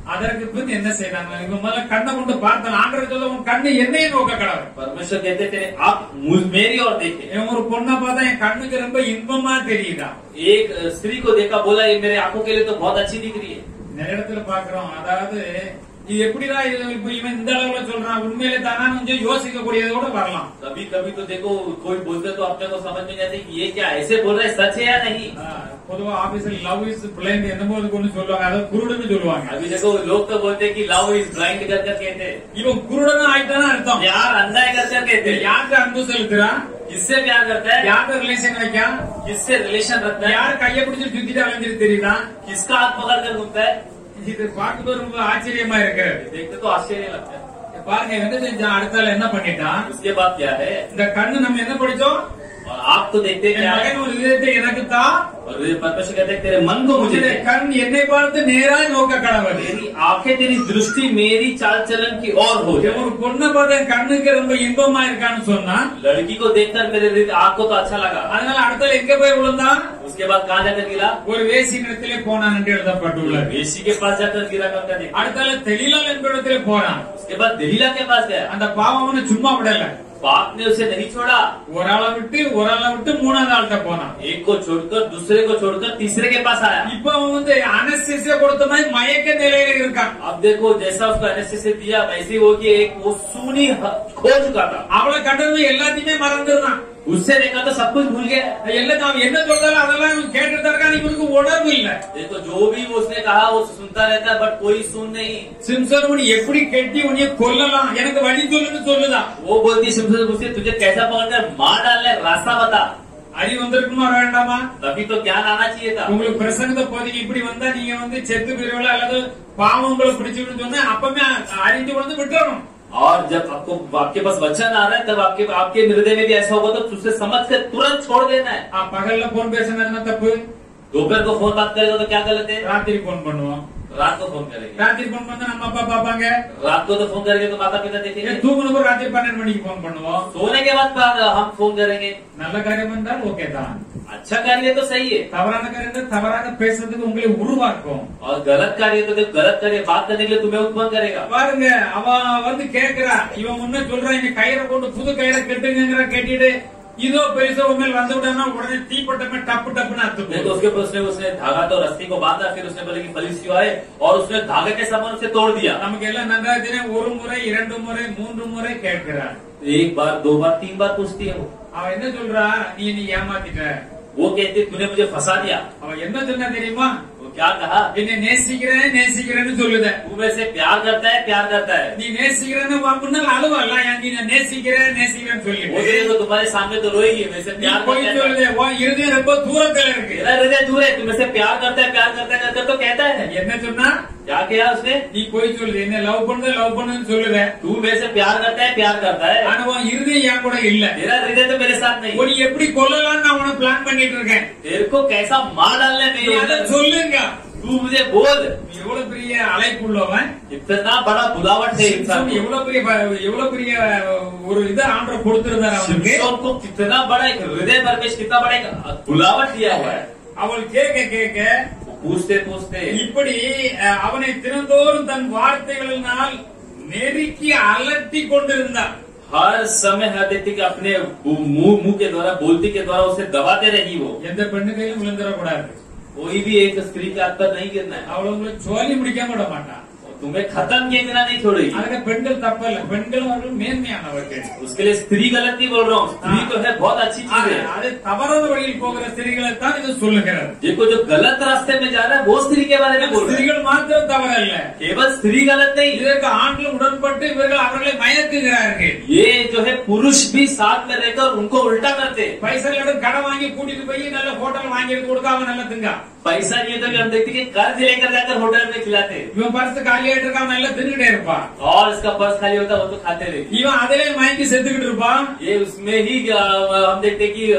அதற்கு பின் என்ன செய்தாங்க? இவன் முதல்ல கண்ணை கொண்டு பார்த்தான். ஆண்டவர் சொல்ல உன் கண்ணு என்னையே நோக்க கடவுள். परमेश्वर कहते थे आप मेरी ओर देखे। இவன் ஒரு பொண்ணை பார்த்தா என் கண்ணுக்கு ரொம்ப இன்பமா தெரியுதா. एक स्त्री को देखा, बोला ये मेरे आंखों के लिए तो बहुत अच्छी दिख रही है। நிறைய இடத்துல பாக்குறோம். அதாவது இது எப்படிதான் இவன் இந்த அளவுல சொல்றான், உண்மையிலே தானா கொஞ்சம் யோசிக்க கூடியதோட வரலாம். कभी कभी तो देखो कोई बोलते तो अपने को समझ में नहीं आती कि ये क्या ऐसे बोल रहा है, सच है या नहीं। பொதுவா ஆபீஸ்ல லவ் இஸ் பிளைண்ட் என்னமோ ஒண்ணு சொல்லுவாங்க, அதை குருடுன்னு சொல்லுவாங்க. अभी देखो लोग तो बोलते हैं कि लव इज ब्लाइंड कर कर कहते हैं। இவன் குருடனா ஆயிட்டான்னு அர்த்தம். प्यार अंधा है कर कर कहते हैं। யாருக்கு அன்பு செலுத்துறான், किससे प्यार करता है, யாருக்கு ரிலேஷன் வைக்கான், किससे रिलेशन रखता है, யார் கையை பிடிச்சி சுத்திட்டு அலைஞ்சிட்டு தெரியுதா. किसका हाथ पकड़ कर घूमता है। இது பார்க்கும்போது ரொம்ப ஆச்சரியமா இருக்கு. देखते तो आश्चर्य लगता है। பாருங்க என்ன செஞ்சான், அடுத்தால என்ன பண்ணிட்டான். उसके बाद क्या है, இந்த கண்ணு நம்ம என்ன படிச்சோம், और आप तो देखते என் क्या है, மகன் ஒரு இதயத்தை எனக்கு தான், और परमेश्वर कहते हैं तेरे मन को मुझे दे। கண் என்னை பார்த்து நேராய் நோக்க கடவுள். तेरी आंखें, तेरी दृष्टि मेरी चाल चलन की ओर हो जाए। ஒரு பொண்ணை பார்த்து என் கண்ணுக்கு ரொம்ப இன்பமா இருக்கான்னு சொன்னா, लड़की को देखकर मेरे आंख को तो अच्छा लगा। அதனால அடுத்தால எங்க போய் விழுந்தான், उसके बाद कहाँ जाकर गिरा, ஒரு வேசியிடத்திலே போனான் என்று எழுதப்பட்டுள்ளது. वेशी के पास जाकर गिरा करता देखा। அடுத்தால தெளிலால் என்பிடத்திலே போனான். उसके बाद दलीला के पास गया। அந்த பாவம் அவனை சும்மா விடல, बाप ने उसे नहीं छोड़ा, ஒரு ஆளை விட்டு மூணாவது ஆள்கிட்ட போனான். एक को छोड़कर दूसरे को छोड़कर तीसरे के पास आया। இப்ப அவன் வந்து அனஸ்தீசியா கொடுத்த மாதிரி மயக்க நிலையில இருக்கான். अब देखो जैसा उसको एनेस्थीसिया दिया वैसे ही हो कि एक वो सूनी खो चुका था। அவளை கண்டது எல்லாத்தையுமே மறந்துருந்தான். उससे देखा तो सब कुछ भूल गया। எல்லாம் அவன் என்ன சொல்றாலும் அதெல்லாம் இவன் கேட்டுட்டு இருக்கான். இவனுக்கு உணர்வு இல்ல. देखो जो भी उसने कहा वो सुनता रहता है, बट कोई सुन नहीं। சிம்சன் உன்னை எப்படி கெட்டி உன்னை கொல்லலாம், எனக்கு வழி சொல்லுன்னு சொல்லுதான். वो बोलती सिम्सन पूछती तुझे कैसा पकड़कर मार डालने रास्ता बता। அறிவு வந்திருக்குமா வேண்டாமா? तभी तो ज्ञान आना चाहिए था। உங்களுக்கு பிரசங்கத்தை போதிக்கு இப்படி வந்தா நீங்க வந்து செத்து போயிருவீங்களா அல்லது பாவம் உங்களை பிடிச்சுன்னு சொன்னா அப்பவே அறிஞ்சு கொண்டு விட்டுறணும். और जब आपके पास वचन आ रहा है तब आपके हृदय में भी ऐसा होगा तो उसे समझ कर तुरंत छोड़ देना है। பகல்ல போன் பேசினா தப்பு, दोपहर को फोन बात करेगा तो क्या गलत है, ராத்திரி போன் பண்ணுவோம். रात को फोन करेंगे, ராத்திரி போன் பண்ணா நம்ம அப்பா பாப்பாங்க. रात को तो फोन करेंगे तो माता पिता देखेंगे। தூங்குனப்போ ராத்திரி 12 மணிக்கு போன் பண்ணுவோம். सोने के बाद हम फोन करेंगे। நல்ல காரியம் என்றால் ஓகே தான், अच्छा कार्य तो सही है, தவறான காரியம் தவறாக பேசுறதுக்கு உங்களை உருவாக்கும். और गलत कार्य तो गलत कार्य बात करने के लिए तुम्हें उत्पन्न करेगा। பாருங்க அவன் வந்து கேக்குறா, இவன் முன்ன சொல்றான் இந்த கயிறை கொண்டு புது கயிறை கட்டுங்கிற கேட்டிட்டு இதோ பெருசா உண்மையில் வந்து விட்டானா உடனே தீப்பட்டமே டப்பு டப்புன்னு அத்து तो उसके ऊपर उसने धागा तो रस्सी को बांधा, फिर उसने बोले कि फलिस्तियों आए और उसने धागे के समान उसे तोड़ दिया। நமக்கு எல்லாம் நன்றா தெரியும். ஒரு முறை 2 முறை 3 முறை கேட்கிறான். एक बार 2 बार 3 बार पूछती है वो। அவன் என்ன சொல்றா, நீ ஏமாத்திட்ட. वो कहती तूने मुझे फंसा दिया। அவன் என்ன சொன்னா தெரியுமா, वो क्या कहा, என்னை நேசிக்கிறேன்னு சொல்லுத. तू वैसे प्यार करता है। நீ நேசிக்கிறேன்னு முன்னால் அழுவல்ல, நீ நேசிக்கிறேன்னு சொல்லி वो तो तुम्हारे सामने तो रोएगी, वैसे நீ प्यार போய் சொல்லுது. உன் இருதயம் ரொம்ப தூரத்துல இருக்கு. मेरा हृदय दूर है, तुम वैसे प्यार करता है कर तो कहता है। என்ன சொன்னா, क्या किया उसने, நீ போய் சொல்லுது என்ன லவ் பண்ணுன்னு சொல்லுத. तू वैसे प्यार करता है ஆனா உன் இருதயம் என் கூட இல்ல. मेरा हृदय तो मेरे साथ नहीं। உன்னை எப்படி கொல்லலாம்னு நான் உனக்கு பிளான் பண்ணிட்டு இருக்கேன். तेरे को कैसा मार डालना है நீ मेरे அதை अंदर, சொல்லுங்க. तू मुझे बोल। நீ எவ்வளவு பெரிய அழைப்புள்ளவன், इतना बड़ा बुलावट है इंसान को। எவ்வளவு பெரிய ஒரு இதை ஆண்டவர் கொடுத்திருந்தார் அவனுக்கு. शिमशोन को कितना बड़ा एक हृदय परमेश कितना बड़ा एक बुलावट दिया हुआ है। அவள் கேட்க पूछते இப்படி அவனை தினந்தோறும் தன் வார்த்தைகளினால் நெருக்கி அலட்டி கொண்டிருந்தார். हर समय हर व्यक्ति के अपने मुंह के द्वारा बोलती के द्वारा उसे दबाते रही। वो எந்த பெண்ணு கையிலும் விழுந்துடக்கூடாது. कोई भी एक स्त्री के हाथ पर नहीं गिरना है। அவளை உங்களை சொல்லி முடிக்காம விட மாட்டான். तुम्हें खत्म किए बिना नहीं छोड़ेगी। அதுக்கு பெண்கள் தப்பல்ல, பெண்கள் அவர்கள் மேன்மையானவர்கள். उसके लिए स्त्री गलत नहीं बोल रहा हूँ, स्त्री तो है बहुत अच्छी चीज है। அது தவறான வழியில் போகிற ஸ்திரீகளை தான் இது சொல்லுகிறது. देखो जो गलत रास्ते में जा रहा है वो स्त्री के बारे में बोल रहा है। ஸ்திரீகள் மாத்திரம் தவறல்ல, केवल स्त्री गलत नहीं, இதற்கு ஆண்கள் உடன்பட்டு இவர்கள் அவர்களை மயக்குகிறார்கள். ये जो है पुरुष भी साथ में रहकर उनको उल्टा करते। பைசா கடன் வாங்கி கூட்டிட்டு போய் நல்ல ஹோட்டல் வாங்கி கொடுக்க அவன் நல்ல திங்கா. पैसा नहीं तो हम देखते कि कर्ज लेकर जाकर होटल में खिलाते, இவன் பர்ஸ் காலி ஆயிட்டு இருக்கான், நல்லா தின்னுட்டே இருப்பான். और इसका पर्स खाली होता वो तो खाते रहे। இவன் அதிலே மயங்கி செத்துக்கிட்டு இருப்பான். ये उसमें ही हम देखते कि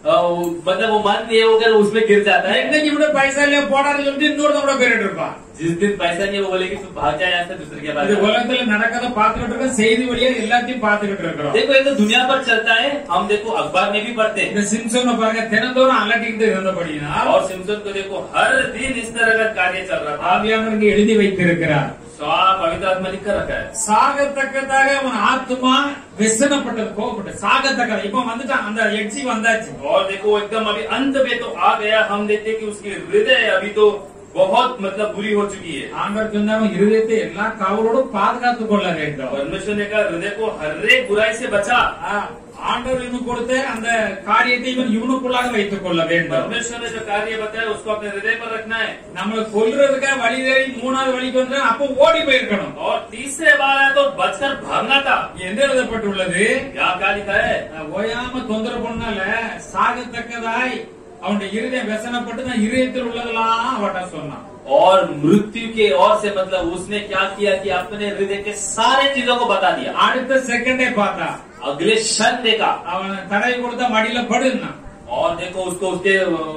मतलब वो मन ये होकर उसमें गिर जाता है। என்னைக்கு கூட பைசா இல்ல போடான்னு சொல்லிட்டு இன்னொருத்தன் கூட பேரிட்டு இருப்பான்। जिस दिन पैसा नहीं वो बोलेगी तू भाग जा यहाँ से दूसरे के पास। இது உலகத்துல நடக்கத பாத்துக்கிட்டு இருக்கோம், செய்தி வழியா எல்லாத்தையும் பாத்துக்கிட்டு இருக்கிறோம்। देखो ये तो दुनिया पर चलता है, हम देखो अखबार में भी पढ़ते हैं। இந்த சிம்சோனை பாருங்க, தினந்தோறும் அலட்டிக்கிட்டு இருந்தபடினா और सिम्सन को देखो हर दिन इस तरह का कार्य चल रहा था। ஆவியானவருக்கு எழுதி வைத்திருக்கிறார்। पवित्र आत्मा लिख कर रखा है। சாகத்தக்கதாக அவன் ஆத்மா व्यसनப்பட்டது, கோபப்பட்டது, சாகத்தக்கது। இப்ப வந்துட்டான், அந்த எட்சி வந்தாச்சு। और देखो एकदम अभी अंत में तो आ गया। हम देखते कि उसकी हृदय अभी तो बहुत मतलब बुरी हो चुकी है। ஆண்டவர் சொன்னாலும் இருதயத்தை எல்லா காவலோடும் பாதுகாத்துக் கொள்ள வேண்டும்। परमेश्वर ने कहा हृदय को हर एक बुराई से बचा। ஆண்டவர் இவனுக்கு கொடுத்த அந்த காரியத்தை இவன் இவனுக்குள்ளாக வைத்துக் கொள்ள வேண்டும்। परमेश्वर ने जो कार्य बताया उसको अपने हृदय पर रखना है। நம்மளை கொல்றதுக்காக வழி தேடி மூணாவது வழிக்கு வந்து அப்ப ஓடி போயிருக்கணும்। और तीसरे बार आया तो बचकर भागना था। எந்த எழுதப்பட்டுள்ளது? क्या क्या लिखा है? ஓயாம தொந்தரவு பண்ணால சாகத்தக்கதாய் அவனுடைய இருதயம் व्यसनப்பட்டு தான் இருதயத்தில் உள்ளதெல்லாம் அவட்ட சொன்னான்। और मृत्यु के और से मतलब उसने क्या किया कि अपने हृदय के सारे चीजों को बता दिया। அடுத்த செகண்டே பார்த்தா अगले क्षण देखा அவன் தடை கொடுத்தா மடியில படுன்னா। और देखो उसको उसके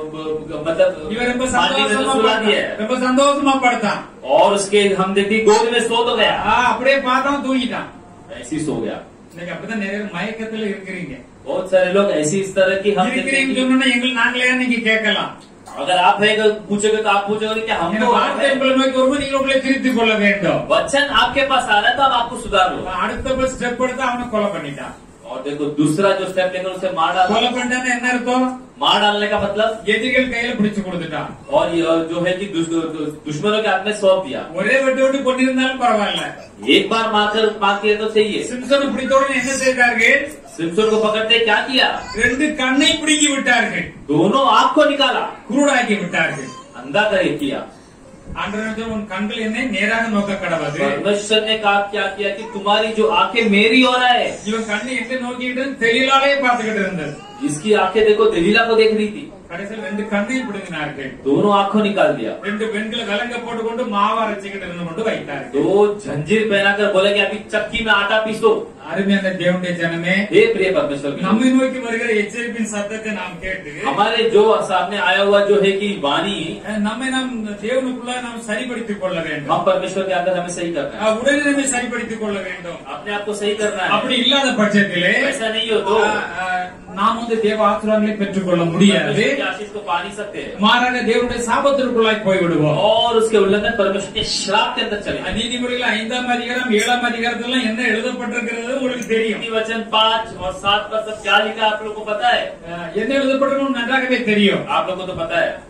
मतलब இவன் ரொம்ப मानने में तो சந்தோஷமா सुला दिया है। படுத்தான், ரொம்ப சந்தோஷமா படுத்தான்। और उसके हम देखते गोद में सो तो गया, அப்படியே பார்த்தான், தூங்கிட்டான்। ऐसी सो गया। இன்னைக்கு அப்படிதான் நிறைய மயக்கத்துல இருக்கிறீங்க। बहुत सारे लोग ऐसी इस तरह की हम देखते हैं இருக்கிறீங்கன்னு சொன்னா எங்களுக்கு நாங்களே நீங்க கேட்கலாம்। अगर आप है पूछोगे तो आप पूछोगे कि हम तो வார்த்தை உங்களை நோக்கி வரும்போது நீங்க உங்களை திருத்திக் கொள்ள வேண்டும்। वचन आपके पास आ रहा है तो अब आपको सुधार लो। அடுத்த ஸ்டெப் எடுத்து அவனை கொலை பண்ணிட்டான்। और देखो दूसरा जो स्टेप लेकर उसे मार डाला। கொலை பண்ணிட்டான்னு என்ன அர்த்தம்? मार डालने का मतलब எதிரிகள் கையில பிடிச்சு கொடுத்துட்டான்। और ये जो है कि दुश्मनों के हाथ में सौंप दिया। ஒரே வெட்டு வெட்டு கொண்டிருந்தாலும் பரவாயில்ல। एक बार मारकर तो सही है। சிம்சனை பிடித்தவுடனே என்ன செய்தார்கள்? सिम्सन को पकड़ते क्या किया? ரெண்டு கண்ணை பிடுங்கி விட்டார்கள், दोनों आंख को निकाला, குருடாக்கி விட்டார்கள்। अंधा करे किया। ஆண்டவர் உன் கண்கள் என்னை நேராக நோக்க கடவுது। परमेश्वर ने कहा क्या किया कि तुम्हारी जो आंखें मेरी ओर है। இவன் கண்ணை எங்க நோக்கிட்டு தெளிலாலே பார்த்துக்கிட்டு இருந்தது। इसकी आंखें देखो दलीला को देख रही थी। கடைசியில் ரெண்டு கண்ணையும் பிடுங்கினார்கள், दोनों आंखों निकाल दिया। ரெண்டு பெண்களை விலங்க போட்டுக்கொண்டு மாவு அரைச்சிக்கிட்டு இருந்து கொண்டு வைத்தார்கள்। दो जंजीर पहनाकर बोले कि अभी चक्की में आटा पीसो। அருமையான தேவனுடைய ஜனமே, हे प्रिय परमेश्वर के நம்மை நோக்கி வருகிற எச்சரிப்பின் சத்தத்தை நாம் கேட்டு हमारे जो सामने आया हुआ जो है कि वाणी, நம்மை நாம் தேவனுக்குள்ள நாம் சரிப்படுத்திக் கொள்ள வேண்டும்। हम परमेश्वर के अंदर हमें सही करना है, உடனே நம்மை சரிப்படுத்திக் கொள்ள வேண்டும்। अपने आप को सही करना है। அப்படி இல்லாத பட்சத்திலே ऐसा नहीं हो तो நாம் வந்து தேவ ஆசீர்வாதங்களை பெற்றுக்கொள்ள முடியாது, परमेश्वर की आशीष को पा नहीं सकते மாறாக தேவனுடைய சாபத்திற்குள்ளாய் போய்விடுவோம்। और उसके उल्लंघन परमेश्वर के श्राप के अंदर चले। நீதிமொழிகள் 5ஆம் அதிகாரம் 7ஆம் அதிகாரத்துல என்ன எழுதப்பட்டிருக்கிறது உங்களுக்கு தெரியும்। वचन 5 और 7 पर सब क्या लिखा आप लोग को पता है? என்ன எழுதப்பட்டிருக்கும் நன்றாகவே தெரியும்। आप लोग को तो पता है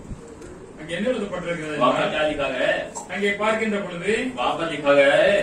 அங்க என்ன எழுதப்பட்டிருக்கிறது? वहाँ पर क्या लिखा गया है? அங்கே பார்க்கின்ற பொழுது वहाँ पर लिखा गया है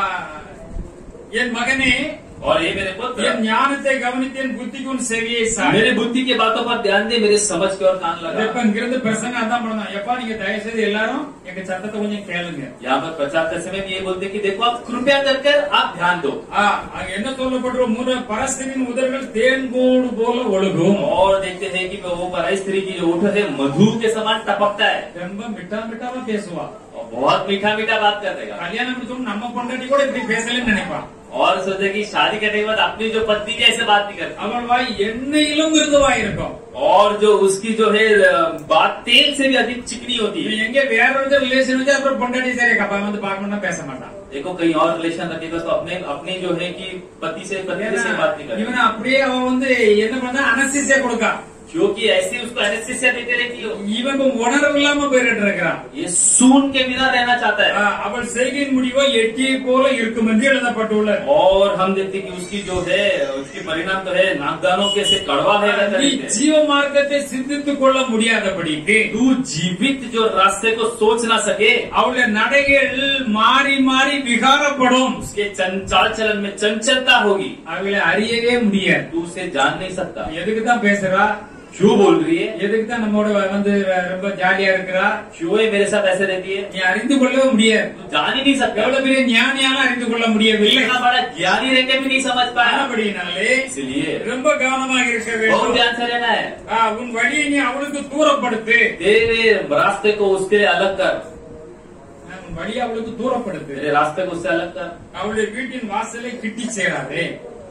என் மகனே और ये मेरे पुत्र என் ஞானத்தை கவனித்து என் புத்திக்கு உன் செவியை சாய்। मेरे बुद्धि की बातों पर ध्यान दे, मेरे समझ के और कान लगा। இப்ப இங்கிருந்து பிரசங்க அதான் பண்ணணும், எப்பா நீங்க தயவு செய்து எல்லாரும் எங்க சத்தத்தை கொஞ்சம் கேளுங்க। यहाँ पर प्रचार करते समय ये बोलते कि देखो आप कृपया कर आप ध्यान दो। அங்க என்ன சொல்லப்பட்டிருக்கும்? மூணு பரஸ்திரியின் உதடுகள் தேன்கூடு போல ஒழுகும்। और देखते हैं कि वो पराई स्त्री की जो ओठ है मधु के समान टपकता है ரொம்ப மிட்டா மிட்டாவா பேசுவா। और बहुत मीठा मीठा बात कर देगा। கல்யாணம் முடிச்சோம் நம்ம பொண்டாட்டி கூட இப்படி பேசலன்னு நினைப்பா। और सोचे कि शादी करने के बाद अपनी जो पत्नी की ऐसे बात नहीं करती। அவள் வாய் எண்ணெயிலும் மிருதுவாய் இருக்கும்। और जो उसकी जो है बात तेल से भी अधिक चिकनी होती है। எங்க வேற ஒரு ரிலேஷன் வச்சு அப்புறம் பொண்டாட்டி சரி கப்பா வந்து பார்க்கணும்னா பேச மாட்டான்। देखो कहीं और रिलेशन रखेगा तो अपने जो है कि पति से बात नहीं करेगा। இவன் அப்படியே அவன் வந்து என்ன பண்ணா அனஸ்தீசியா கொடுக்கா। क्योंकि ऐसे उसको एनेस्थीसिया देते रहती हो। இவன் உணர்வு இல்லாம போயிட்டு இருக்கிறான்। ये सून के बिना रहना चाहता है। அவள் செய்கையின் முடிவோ எட்டியை போல இருக்கும் என்று எழுதப்பட்டுள்ளது। और हम देखते कि उसकी जो है उसकी परिणाम तो है नागदानों के से कड़वा है। நீ ஜீவ மார்க்கத்தை சிந்தித்துக் கொள்ள முடியாதபடிக்கு तू जीवित जो रास्ते को सोच ना सके, அவளுடைய நடைகள் மாறி மாறி விகாரப்படும்। उसके चाल चलन में चंचलता होगी, அவளை அறியவே முடியாது। तू उसे जान नहीं सकता। எதுக்கு தான் பேசுறா? क्यों बोल रही है? எதுக்கு தான் நம்மோட வந்து ரொம்ப ஜாலியா இருக்கிறா? क्यों ये मेरे साथ ऐसे रहती है? நீ அறிந்து கொள்ளவே முடியாது। तू जान ही नहीं सकता। எவ்வளவு பெரிய ஞானியால அறிந்து கொள்ள முடியவில்லை। इतना बड़ा ज्ञानी रहकर भी नहीं समझ पाया। அப்படினாலே इसलिए ரொம்ப கவனமாக இருக்க बहुत வேண்டும்। ध्यान से रहना है। உன் வழியை நீ அவளுக்கு தூரப்படுத்து। तेरे रास्ते को उसके अलग कर, உன் வழியை அவளுக்கு தூரப்படுத்து। तेरे रास्ते को उससे अलग कर। அவளுடைய வீட்டின் வாசலை கிட்டி சேராதே।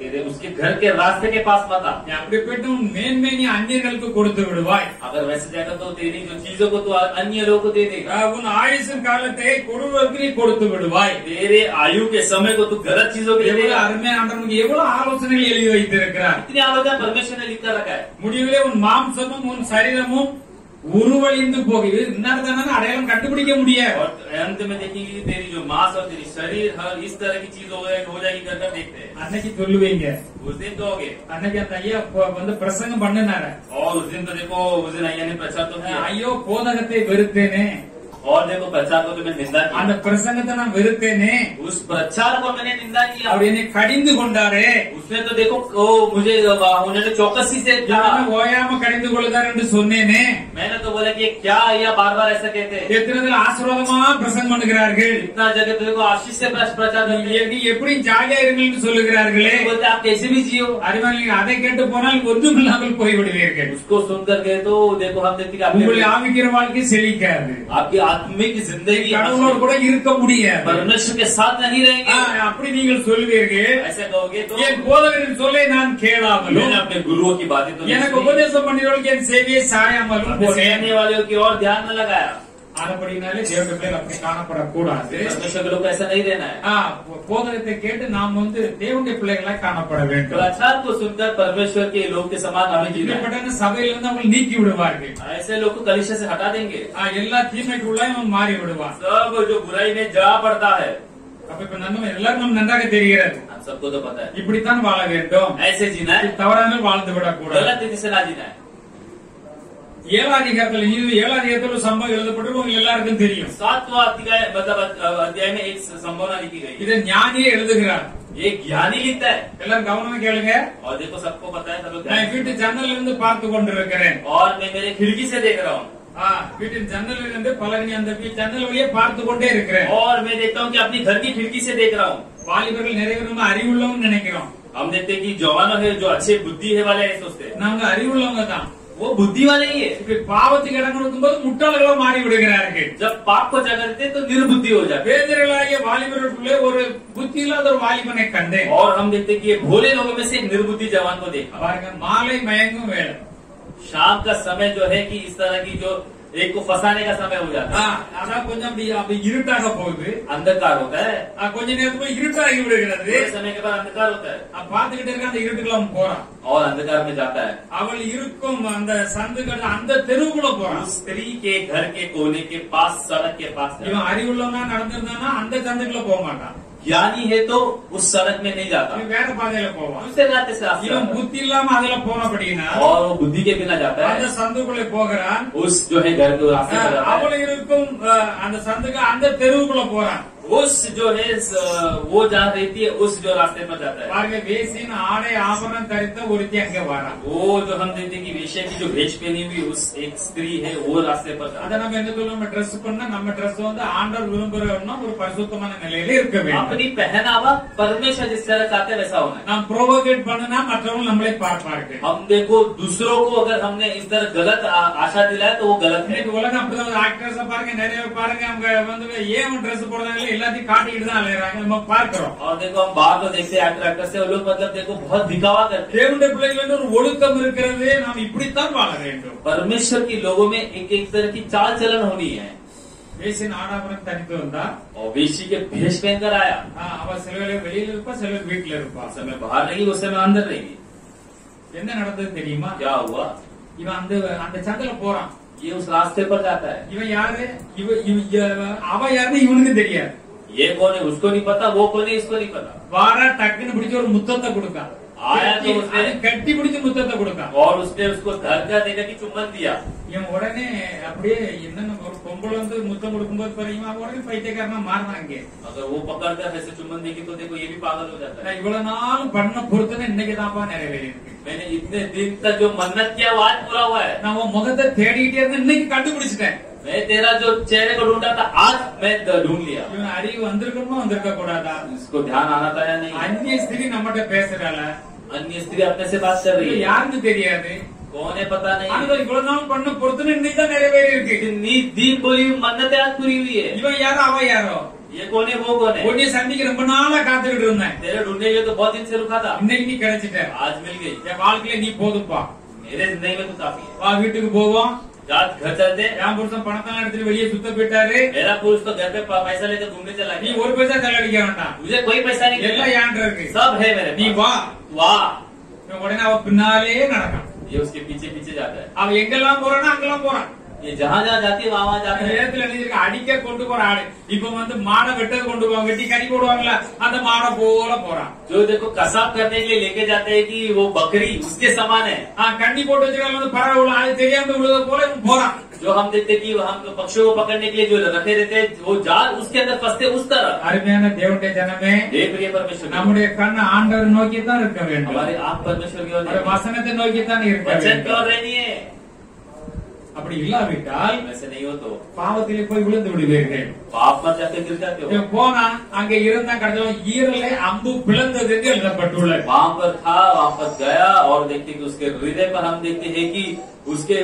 तेरे उसके घर के रास्ते के पास मत आ। நீ அப்படி போயிட்டு உன் மேன்மை நீ அந்நியர்களுக்கு கொடுத்து விடுவாய். अगर वैसे जाएगा तो तेरी जो चीजों को तो अन्य लोगों को दे देगा। உன் ஆயுசின் காலத்தை கொடூரருக்கு நீ கொடுத்து விடுவாய். तेरे आयु के समय को तू गलत चीजों के लिए எவ்வளவு देगा। அருமையான ஆண்டவனுக்கு எவ்வளவு ஆலோசனைகள் எழுதி வைத்திருக்கிறார். इतनी आलोचना परमेश्वर ने लिखकर रखा है। முடிவிலே உன் மாம்சமும் உன் சரீரமும் உருவழிந்து போகுது. இன்னொருதான அடையாளம் கண்டுபிடிக்க முடியாது. और अंत में देखेंगे तेरी जो मांस और तेरी शरीर हर इस तरह की चीज हो जाएगी कर देखते हैं। அன்னைக்கு சொல்லுவீங்க, उस दिन कहोगे। அன்னைக்கு அந்த ஐயா வந்து பிரசங்கம் பண்ணினாரு. और उस दिन तो देखो उस दिन अय्या ने प्रचार तो किया। ஐயோ போதகத்தை வெறுத்தேனே, और देखो प्रचार को तो मैं निंदा அந்த किया। பிரசங்கத்தை நான் வெறுத்தேனே, उस प्रचार को मैंने निंदा किया। அவர் என்னை கடிந்து கொண்டாரே, उसने तो देखो मुझे उन्होंने चौकसी से कहा। ஓயாம கடிந்து கொள்ளுதார் என்று சொன்னேனே. मैंने तो बोला कि क्या या बार बार ऐसा कहते हैं। எத்தனை ஆசீர்வாதமா பிரசங்கம் பண்ணுகிறார்கள். इतना जगह तो देखो आशीष से प्रचार நீ எப்படி ஜாலியா இருங்கன்னு சொல்லுகிறார்களே. बोलते आप कैसे भी जियो। அறிவாளி நீங்க அதை கேட்டு போனால் ஒன்றும் இல்லாமல் போய்விடுவீர்கள். उसको सुनकर गए तो देखो हम देखते कि உங்களை ஆவிக்கிற வாழ்க்கை செழிக்காது. आपकी आत्मिक जिंदगी கடவுளோடு கூட இருக்க முடியாது. परमेश्वर के साथ नहीं रहेंगे। அப்படி நீங்கள் சொல்லுவீர்கள். ऐसा कहोगे तो என் போதகரின் சொல்லை நான் கேளாமலும், मैंने अपने गुरुओं की बातें तो எனக்கு உபதேசம் பண்ணியவர்களுக்கு என் சேவையை சாயாமலும் போனேன். सहने वालों की ओर ध्यान न लगाया। ஆனபடினாலே தேவனுடைய பிள்ளைகள் அப்படி காணப்படக்கூடாது. परमेश्वर के लोग को ऐसा नहीं रहना है। போதகத்தை கேட்டு நாம் வந்து தேவனுடைய பிள்ளைகளாய் காணப்பட வேண்டும். प्रचार को सुनकर परमेश्वर के लोग के समान हमें जीना है। இப்படிப்பட்ட சபையிலிருந்து அவங்க நீக்கி விடுவார்கள். ऐसे लोग को कलीसिया से हटा देंगे। எல்லா தீமைக்குள்ளாயும் அவன் மாறி விடுவான். सब जो बुराई में जा पड़ता है। அப்ப இப்ப நம்ம எல்லாரும் நன்றாக தெரிகிறது. हम सबको तो पता है இப்படித்தான் வாழ வேண்டும். ऐसे जीना है, தவறாமல் வாழ்ந்து விடக்கூடாது. गलत रीति से ना जीना है। 7ஆம் அதிகாரத்தில் சம்பவம் எழுதப்பட்டு உங்களுக்கு எல்லாருக்கும் தெரியும். 7वां अध्याय मतलब अध्याय में एक संभावना लिखी गई। இதை ஞானியே எழுதுகிறார். ये ज्ञानी लिखता है। எல்லாரும் கவனமா கேளுங்க. और देखो सबको पता है, सब लोग நான் வீட்டு ஜன்னல்ல இருந்து பார்த்து கொண்டிருக்கிறேன். और मैं मेरे खिड़की से देख रहा हूँ। வீட்டின் ஜன்னலில் இருந்து பலகனி அந்த ஜன்னல் வழியே பார்த்து கொண்டே இருக்கிறேன். और मैं देखता हूँ कि अपनी घर की खिड़की से देख रहा हूँ। வாலிபர்கள் நிறைய பேர் நம்ம அறிவுள்ளவங்க நினைக்கிறோம். हम देखते हैं कि जवानों है जो अच्छे बुद्धि है वाले ऐसे सोचते हैं। நாங்க அறிவுள்ளவங்க தான். वो बुद्धि वाले ही है। இப்படி பாவத்துக்கு இடம் கொடுக்கும் போது முட்டாள்களா மாறி விடுகிறார்கள். जब पाप को जगह देते तो निर्बुद्धि हो जाते। பேதர்களாகிய வாலிபர்களுக்குள்ளே ஒரு புத்தி இல்லாத ஒரு வாலிபனை கண்டேன். और हम देखते हैं कि ये भोले लोगों में से एक निर्बुद्धि जवान को देखा। பாருங்க, மாலை மயங்கும் வேலை. शाम का समय जो है कि इस तरह की जो एक को फंसाने का समय हो जाता है। அதான் கொஞ்சம் அப்படி இருட்டாக போகுது. अंधकार होता है। கொஞ்ச நேரத்துக்கு இருட்டாகி விடுகிறது. थोड़े समय के बाद अंधकार होता है। பார்த்துக்கிட்டே இருக்க அந்த இருட்டுக்குள்ள அவன் போறான். और अंधकार में जाता है। அவள் இருக்கும் அந்த சந்துகள் அந்த தெருவுக்குள்ள போறான். उस स्त्री के घर के कोने के पास सड़क के पास जाता है। இவன் அறிவுள்ளவனா நடந்திருந்தானா அந்த சந்துக்குள்ள போக மாட்டான். ज्ञानी है तो उस सड़क में नहीं जाता, இவன் வேற பாதையில போவான். दूसरे रास्ते से रास्ते இவன் जाता है। புத்தி இல்லாம அதுல போனபடினா और वो बुद्धि के बिना जाता அந்த है। சந்துக்குள்ள போகிறான். उस जो है घर के रास्ते पर जाता है। அவள் இருக்கும் அந்த சந்துக்கு அந்த தெருவுக்குள்ள போறான். उस जो है वो जहाँ रहती है उस जो रास्ते पर जाता है। பாருங்க, வேசின் ஆடை ஆபரணம் தரித்த ஒருத்தி அங்க வரான். वो जो हम देखते हैं कि वेश्या की जो भेष पहनी हुई उस एक स्त्री है वो रास्ते पर जाता அதை நம்ம என்ன சொல்லுவோம், நம்ம ட்ரெஸ் பண்ணா நம்ம ட்ரெஸ் வந்து ஆண்டவர் விரும்புறோம்னா ஒரு பரிசுத்தமான நிலையில இருக்க है। வேண்டும். अपनी पहनावा परमेश्वर जिस तरह चाहते हैं वैसा होना है। நாம் ப்ரோவோகேட் பண்ணனா மற்றவங்க நம்மளை பார்ப்பார்கள். हम देखो दूसरों को अगर हमने इस तरह गलत आशा दिलाया तो वो गलत है। இன்னைக்கு உலகம் அப்படிதான். ஆக்டர்ஸ் பாருங்க, நிறைய பேர் பாருங்க, அவங்க வந்து ஏன் ட்ரெஸ் போடுறாங்க எல்லாத்தையும் காட்டிக்கிட்டு தான் அலையறாங்க. நம்ம பார்க்கிறோம். और देखो हम बाहर तो देखते हैं एक्टर से वो लोग मतलब देखो बहुत दिखावा करते हैं। தேவனுடைய பிள்ளைகள் ஒரு ஒழுக்கம் இருக்கிறது. நாம் இப்படித்தான் வாழ வேண்டும். परमेश्वर की लोगों में एक तरह की चाल चलन होनी है। வேசின் ஆடாபரணம் தனித்து வந்தா और वेशी के भेष पहनकर आया। அவ சில வேளை வெளியில இருப்பா, சில வேளை வீட்டுல இருப்பா. उस समय बाहर रहेगी उस समय अंदर रहेगी। என்ன நடந்தது தெரியுமா? क्या हुआ? இவன் அந்த சந்தில போறான். ये उस रास्ते पर जाता है। இவன் யாரு? அவ யாருன்னு இவனுக்கு தெரியாது. ये कौन है उसको नहीं पता, वो कौन है इसको नहीं पता। வாரா டக்குன்னு பிடிச்ச ஒரு முத்தத்தை கொடுக்கா. आया तो उसने கட்டி பிடிச்ச முத்தத்தை கொடுக்கா. और उसने उसको धरकर देकर की चुम्बन दिया। இவன் உடனே அப்படியே என்னன்னு ஒரு பொம்பளை வந்து முத்தம் கொடுக்கும்போது பாருங்க, உடனே பைத்தியக்காரனா மாறினாங்க. अगर वो पकड़कर ऐसे चुम्बन देगी तो देखो ये भी पागल हो जाता है। நான் இவ்வளவு நாள் பண்ண பொறுத்தனை இன்னைக்கு தான்ப்பா நிறைவேறி இருக்கு. मैंने इतने दिन तक जो मन्नत किया वो आज पूरा हुआ है। நான் உன் முகத்தை தேடிக்கிட்டே இருந்தேன், இன்னைக்கு கண்டுபிடிச்சிட்டேன். मैं तेरा जो चेहरे को ढूंढा था आज मैं ढूंढ लिया। இவன் அறிவு வந்திருக்கணுமா வந்திருக்க கூடாதா? इसको ध्यान आना था या नहीं? அந்நிய ஸ்திரீ நம்மகிட்ட பேசுறாள. अन्य स्त्री अपने से बात कर रही है, யாருன்னு தெரியாது. कौन है पता नहीं। ஆனா இவ்வளவு நாள் பண்ண பொறுத்தனை இன்னைக்கு தான் நிறைவேறி இருக்கு. इतनी दिन बोली हुई मन्नतें आज पूरी हुई है। இவன் யாரோ அவ யாரோ? ये कौन है वो कौन है? உன்னை சந்திக்க ரொம்ப நாளா காத்துக்கிட்டு இருந்தேன். तेरे ढूंढने के लिए तो बहुत दिन से रुका था, இன்னைக்கு நீ கிடைச்சிட்ட. आज मिल गई. என் வாழ்க்கையில நீ போதும்பா. मेरे जिंदगी में तो काफी है. வா வீட்டுக்கு போவோம். रात घर चलते. என் புருஷன் பணத்தெல்லாம் எடுத்துட்டு வெளியே சுத்த போயிட்டாரு. मेरा पुरुष तो घर पे पैसा लेकर घूमने चला நீ गया. ஒரு பைசா செலவழிக்க வேண்டாம். मुझे कोई पैसा नहीं எல்லாம் चाहिए, ஏன்ட்ட இருக்கு. सब है मेरे நீ पास. வா. वाह, உடனே அவ பின்னாலே நடக்கான். ये उसके पीछे पीछे जाता है. அவ எங்கெல்லாம் போறானா அங்கெல்லாம் போறான். ये जहाँ जहाँ जाती है वहाँ वहाँ जाता है. நேரத்துல நீங்க அடிக்க கொண்டு போற ஆளு இப்ப வந்து மாடை வெட்டது கொண்டு போவாங்க, வெட்டி கறி போடுவாங்கல்ல, அந்த மாடை போல போறான். जो देखो कसाब करने के लिए लेके जाते हैं कि वो बकरी उसके समान है. கண்ணி போட்டு வச்சுக்கலாம் வந்து பறவை அது தெரியாம விழுத போல இவன் போறான். जो हम देखते कि हम पक्षियों को पकड़ने के लिए जो रखे रहते हैं, वो जाल उसके अंदर फंसते उस तरह. அருமையான தேவனுடைய ஜனமே, हे प्रिय परमेश्वर, நம்முடைய கண் ஆண்டவர் நோக்கி தான் இருக்க வேண்டும். हमारे आप परमेश्वर की ओर அவருடைய வசனத்தை நோக்கி தான் இருக்க वचन की ओर வேண்டும். रहनी है. அப்படி இல்லாவிட்டால் वैसे नहीं हो तो பாவத்திலே போய் விழுந்து விடுவீர்கள். पाप मत जाके गिर जाते हो. இவன் போனா அங்க இருந்தா கடைசியில் ஈரலை அம்பு பிளந்தது என்று எழுதப்பட்டுள்ளது. वहाँ पर था, वहाँ पर गया और देखते कि उसके हृदय पर हम देखते हैं कि उसके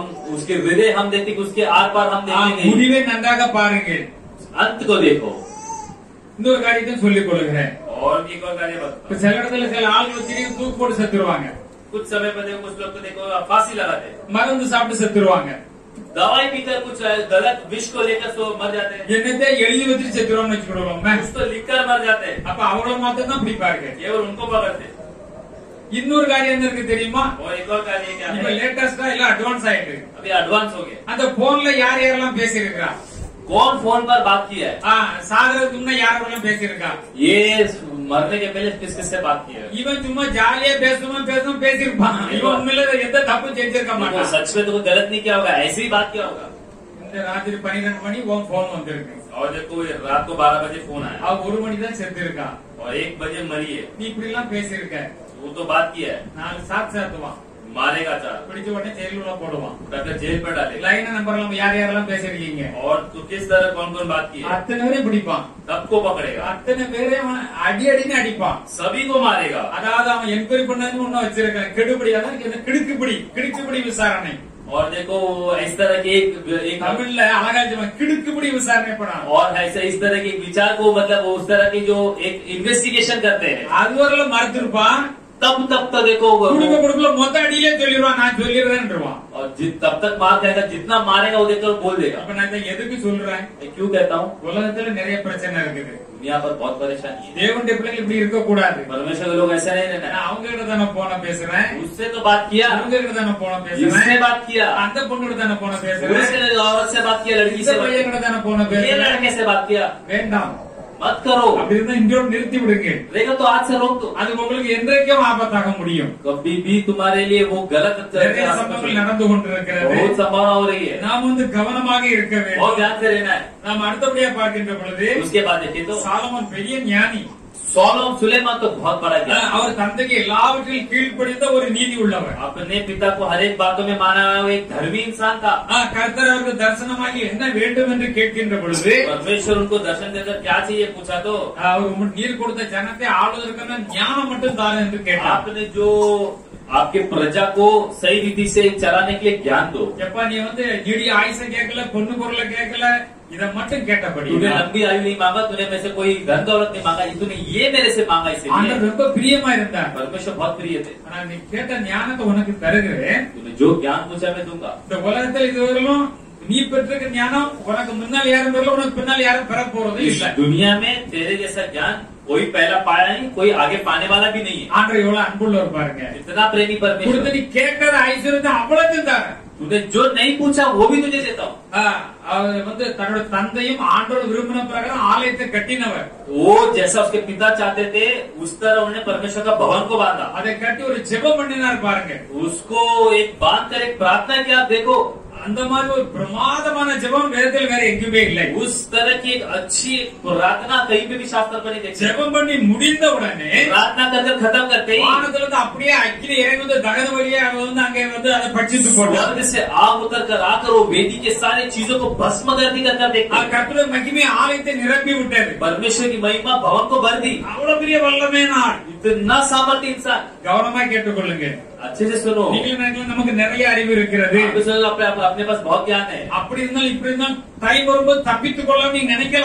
हृदय हम देखते कि उसके आर पार हम देखेंगे. முடிவை நன்றாக பாருங்கள். अंत को देखो. இன்னொரு காரியத்தையும் சொல்லிக் கொள்கிறேன். और एक और कार्य இப்ப बताओ. சில இடத்துல சில ஆளுகள் திடீர்னு தூக்கு போட்டு செத்துருவாங்க. कुछ समय पर देखो कुछ लोग तो देखो फांसी लगाते हैं, மருந்து சாப்பிட்டு செத்துருவாங்க. दवाई पीकर कुछ गलत विष को लेकर सो मर जाते हैं, என்னத்தை எழுதி வச்சுட்டு செத்துருவாங்கன்னு வச்சுக்கிடுவோம். कुछ तो लिखकर मर जाते हैं. அப்ப அவங்கள மாத்திரம் தான் பிடிப்பாங்க. केवल उनको पकड़ते हैं. இன்னொரு காரியம் என்ன இருக்கு தெரியுமா? और एक और कार्य क्या இப்ப है, லேட்டஸ்டா எல்லாம் அட்வான்ஸ் ஆயிட்டு अभी एडवांस हो गए. அந்த போன்ல யார் யாரெல்லாம் பேசியிருக்கா, कौन फोन पर बात किया है, சாகரத்துக்கு முன்ன யாரெல்லாம் பேசியிருக்கா, ये मरने के पहले किस किस से बात की है. இவன் சும்மா ஜாலியா பேசணும் பேசியிருப்பான். இவன் உண்மையில எந்த தப்பு செஞ்சிருக்க देखो, மாட்டான். सच में तो कोई गलत नहीं किया होगा, ऐसे ही बात किया होगा. இந்த ராத்திரி 12 மணி உன் போன் வந்திருக்கு. और देखो ये रात को 12 बजे फोन आया அவ 1 மணி தான் செத்து இருக்கா. और 1 बजे मरी है. நீ இப்படி எல்லாம் பேசியிருக்க. वो तो बात किया है, நாலு சாத்து சாத்துவான், मारेगा चार, பிடிச்ச உடனே ஜெயிலுள்ள போடுவான். डॉक्टर जेल पर डालेगा. லைன நம்பர் எல்லாம் யார் யாரெல்லாம் பேசிருக்கீங்க और तो किस तरह कौन कौन बात की है, அத்தனை பேரையும் பிடிப்பான். सबको पकड़ेगा, அத்தனை பேரையும் அவன் அடி அடின்னு அடிப்பான். सभी को मारेगा. அதாவது அவன் என்கொயரி பண்ணதுன்னு ஒண்ணு வச்சிருக்கான். கெடுபிடி, அதான் கிடுக்குப்பிடி விசாரணை. और देखो इस तरह के एक தமிழ்ல அழகா சொல்லுவாங்க, கிடுக்குப்பிடி விசாரணை படம். और ऐसे इस तरह के विचार को मतलब उस तरह की जो एक इन्वेस्टिगेशन करते हैं, அது வரல மறுத்திருப்பான். तब तो देखो குடுக்குள்ள மொத்த அடியிலே சொல்லிடுவான், நான் சொல்லிடுறேன்ருவான். और तब तक मार खाएगा, जितना मारेगा वो देखकर बोल देगा. அப்ப நான் இதை எதுக்கு சொல்றேன்? मैं क्यों कहता हूँ, உலகத்துல நிறைய பிரச்சனை இருக்குது. दुनिया पर बहुत परेशानी है. தேவனுடைய பிள்ளைங்க இப்படி இருக்க கூடாது. परमेश्वर के लोग ऐसा नहीं रहना है. நான் அவங்க கிட்ட தானே போன பேசுறேன், उससे तो बात किया, அவங்க கிட்ட தானே போன इससे பேசுறேன், बात किया, அந்த பொண்ணு கிட்ட தானே போன उससे பேசுறேன், औरत से बात किया, लड़की இந்த से बात பையன் கிட்ட தானே போன किया, ये பேசுறேன். लड़के से बात किया. வேண்டாம், मत करो. அப்படி இருந்தா இன்றோடு நிறுத்தி விடுங்க. देखो तो आज से रोक दो. அது உங்களுக்கு என்றைக்கும் ஆபத்தாக முடியும். कभी भी तुम्हारे लिए वो गलत நிறைய சம்பவங்கள் நடந்து கொண்டிருக்கிறது. बहुत संभावना हो रही है. நாம் வந்து கவனமாக இருக்க बहुत வேண்டும். ध्यान से रहना है. நாம் அடுத்தபடியா பார்க்கின்ற பொழுது उसके बाद देखिए तो சாலமோன் பெரிய ஞானி. सोलोमन सुलेमान तो बहुत बड़ा ज्ञानी. அவர் தந்தைக்கு எல்லாவற்றிலும் கீழ்ப்படிந்த ஒரு நீதி உள்ளவர். अपने पिता को हर एक बातों में माना हुआ एक धर्मी इंसान था. கர்த்தர் அவருக்கு தரிசனமாகி என்ன வேண்டும் என்று கேட்கின்ற பொழுது परमेश्वर उनको दर्शन देकर क्या चाहिए पूछा तो அவர் நீர் கொடுத்த ஜனத்தை ஆளுவதற்கான ஞானம் மட்டும் தான் என்று கேட்டார். आपने जो आपके प्रजा को सही रीति से चलाने के लिए ज्ञान दो. எப்பா நீ வந்து நீடி ஆயுச கேட்கல, பொண்ணு பொருளை கேட்கல, இதை மட்டும் கேட்டபடி तूने लंबी आयु नहीं मांगा, तूने मेरे से कोई धन दौलत नहीं मांगा, तूने ये मेरे से मांगा. इसलिए ஆண்டவர் ரொம்ப பிரியமா இருந்தார். परमेश्वर बहुत प्रिय थे. ஆனா நீ கேட்ட ஞானத்தை உனக்கு தருகிறேன். तूने जो ज्ञान पूछा मैं दूंगा. இந்த உலகத்தில் இதுவரையிலும் நீ பெற்றிருக்க ஞானம் உனக்கு முன்னால் யாரும் பெறல, உனக்கு பின்னால் யாரும் பெற போறது इस இல்லை. दुनिया में तेरे जैसा ज्ञान कोई पहला पाया नहीं, कोई आगे पाने वाला भी नहीं है. ஆண்டவர் எவ்வளவு அன்புள்ளவர் பாருங்க. इतना प्रेमी परमेश्वर. கொடுத்து நீ கேட்காத ஐஸ்வர்யத்தை அவ்வளவு தார. तूने जो नहीं पूछा वो भी तुझे देता हूँ. அவர் வந்து தன்னோட தந்தையும் ஆண்டோடு விரும்பின பிரகாரம் ஆலயத்தை கட்டினவர். वो जैसा उसके पिता चाहते थे उस तरह उन्होंने परमेश्वर का भवन को बांधा. அதை கட்டி ஒரு ஜெபம் பண்ணினார் பாருங்க. उसको एक बांध कर एक प्रार्थना किया. आप देखो அந்த மாதிரி ஒரு பிரமாதமான ஜெபம் வேதத்தில் வேற எங்குமே இல்லை. उस तरह की एक अच्छी प्रार्थना कहीं पे भी शास्त्र पर नहीं देखते. ஜெபம் பண்ணி முடிந்த உடனே प्रार्थना कर खत्म करते ही வானத்துல இருந்து அப்படியே அக்கினி இறங்கி வந்து தகன வழியா வந்து அங்கே வந்து அதை பட்சித்து போட்டார். स्वर्ग से आग उतर कर आकर वो वेदी के सारी चीजों को भस्म कर देखते. கர்த்தருடைய மகிமை ஆலயத்தை நிரப்பி விட்டது. परमेश्वर की महिमा भवन को भर दी. அவ்வளவு பெரிய வல்லமை நாள். इतना सामर्थ्य इंसान. கவனமா கேட்டுக்கொள்ளுங்க. अच्छे से सुनो. நீங்களும் நினைக்கலாம் நமக்கு நிறைய அறிவு இருக்கிறது, अपने पास बहुत ज्ञान है. அப்படி இருந்தாலும் இப்படி இருந்தாலும் டைம் வரும்போது தப்பித்துக் கொள்ளலாம் நீங்க நினைக்கலாம்.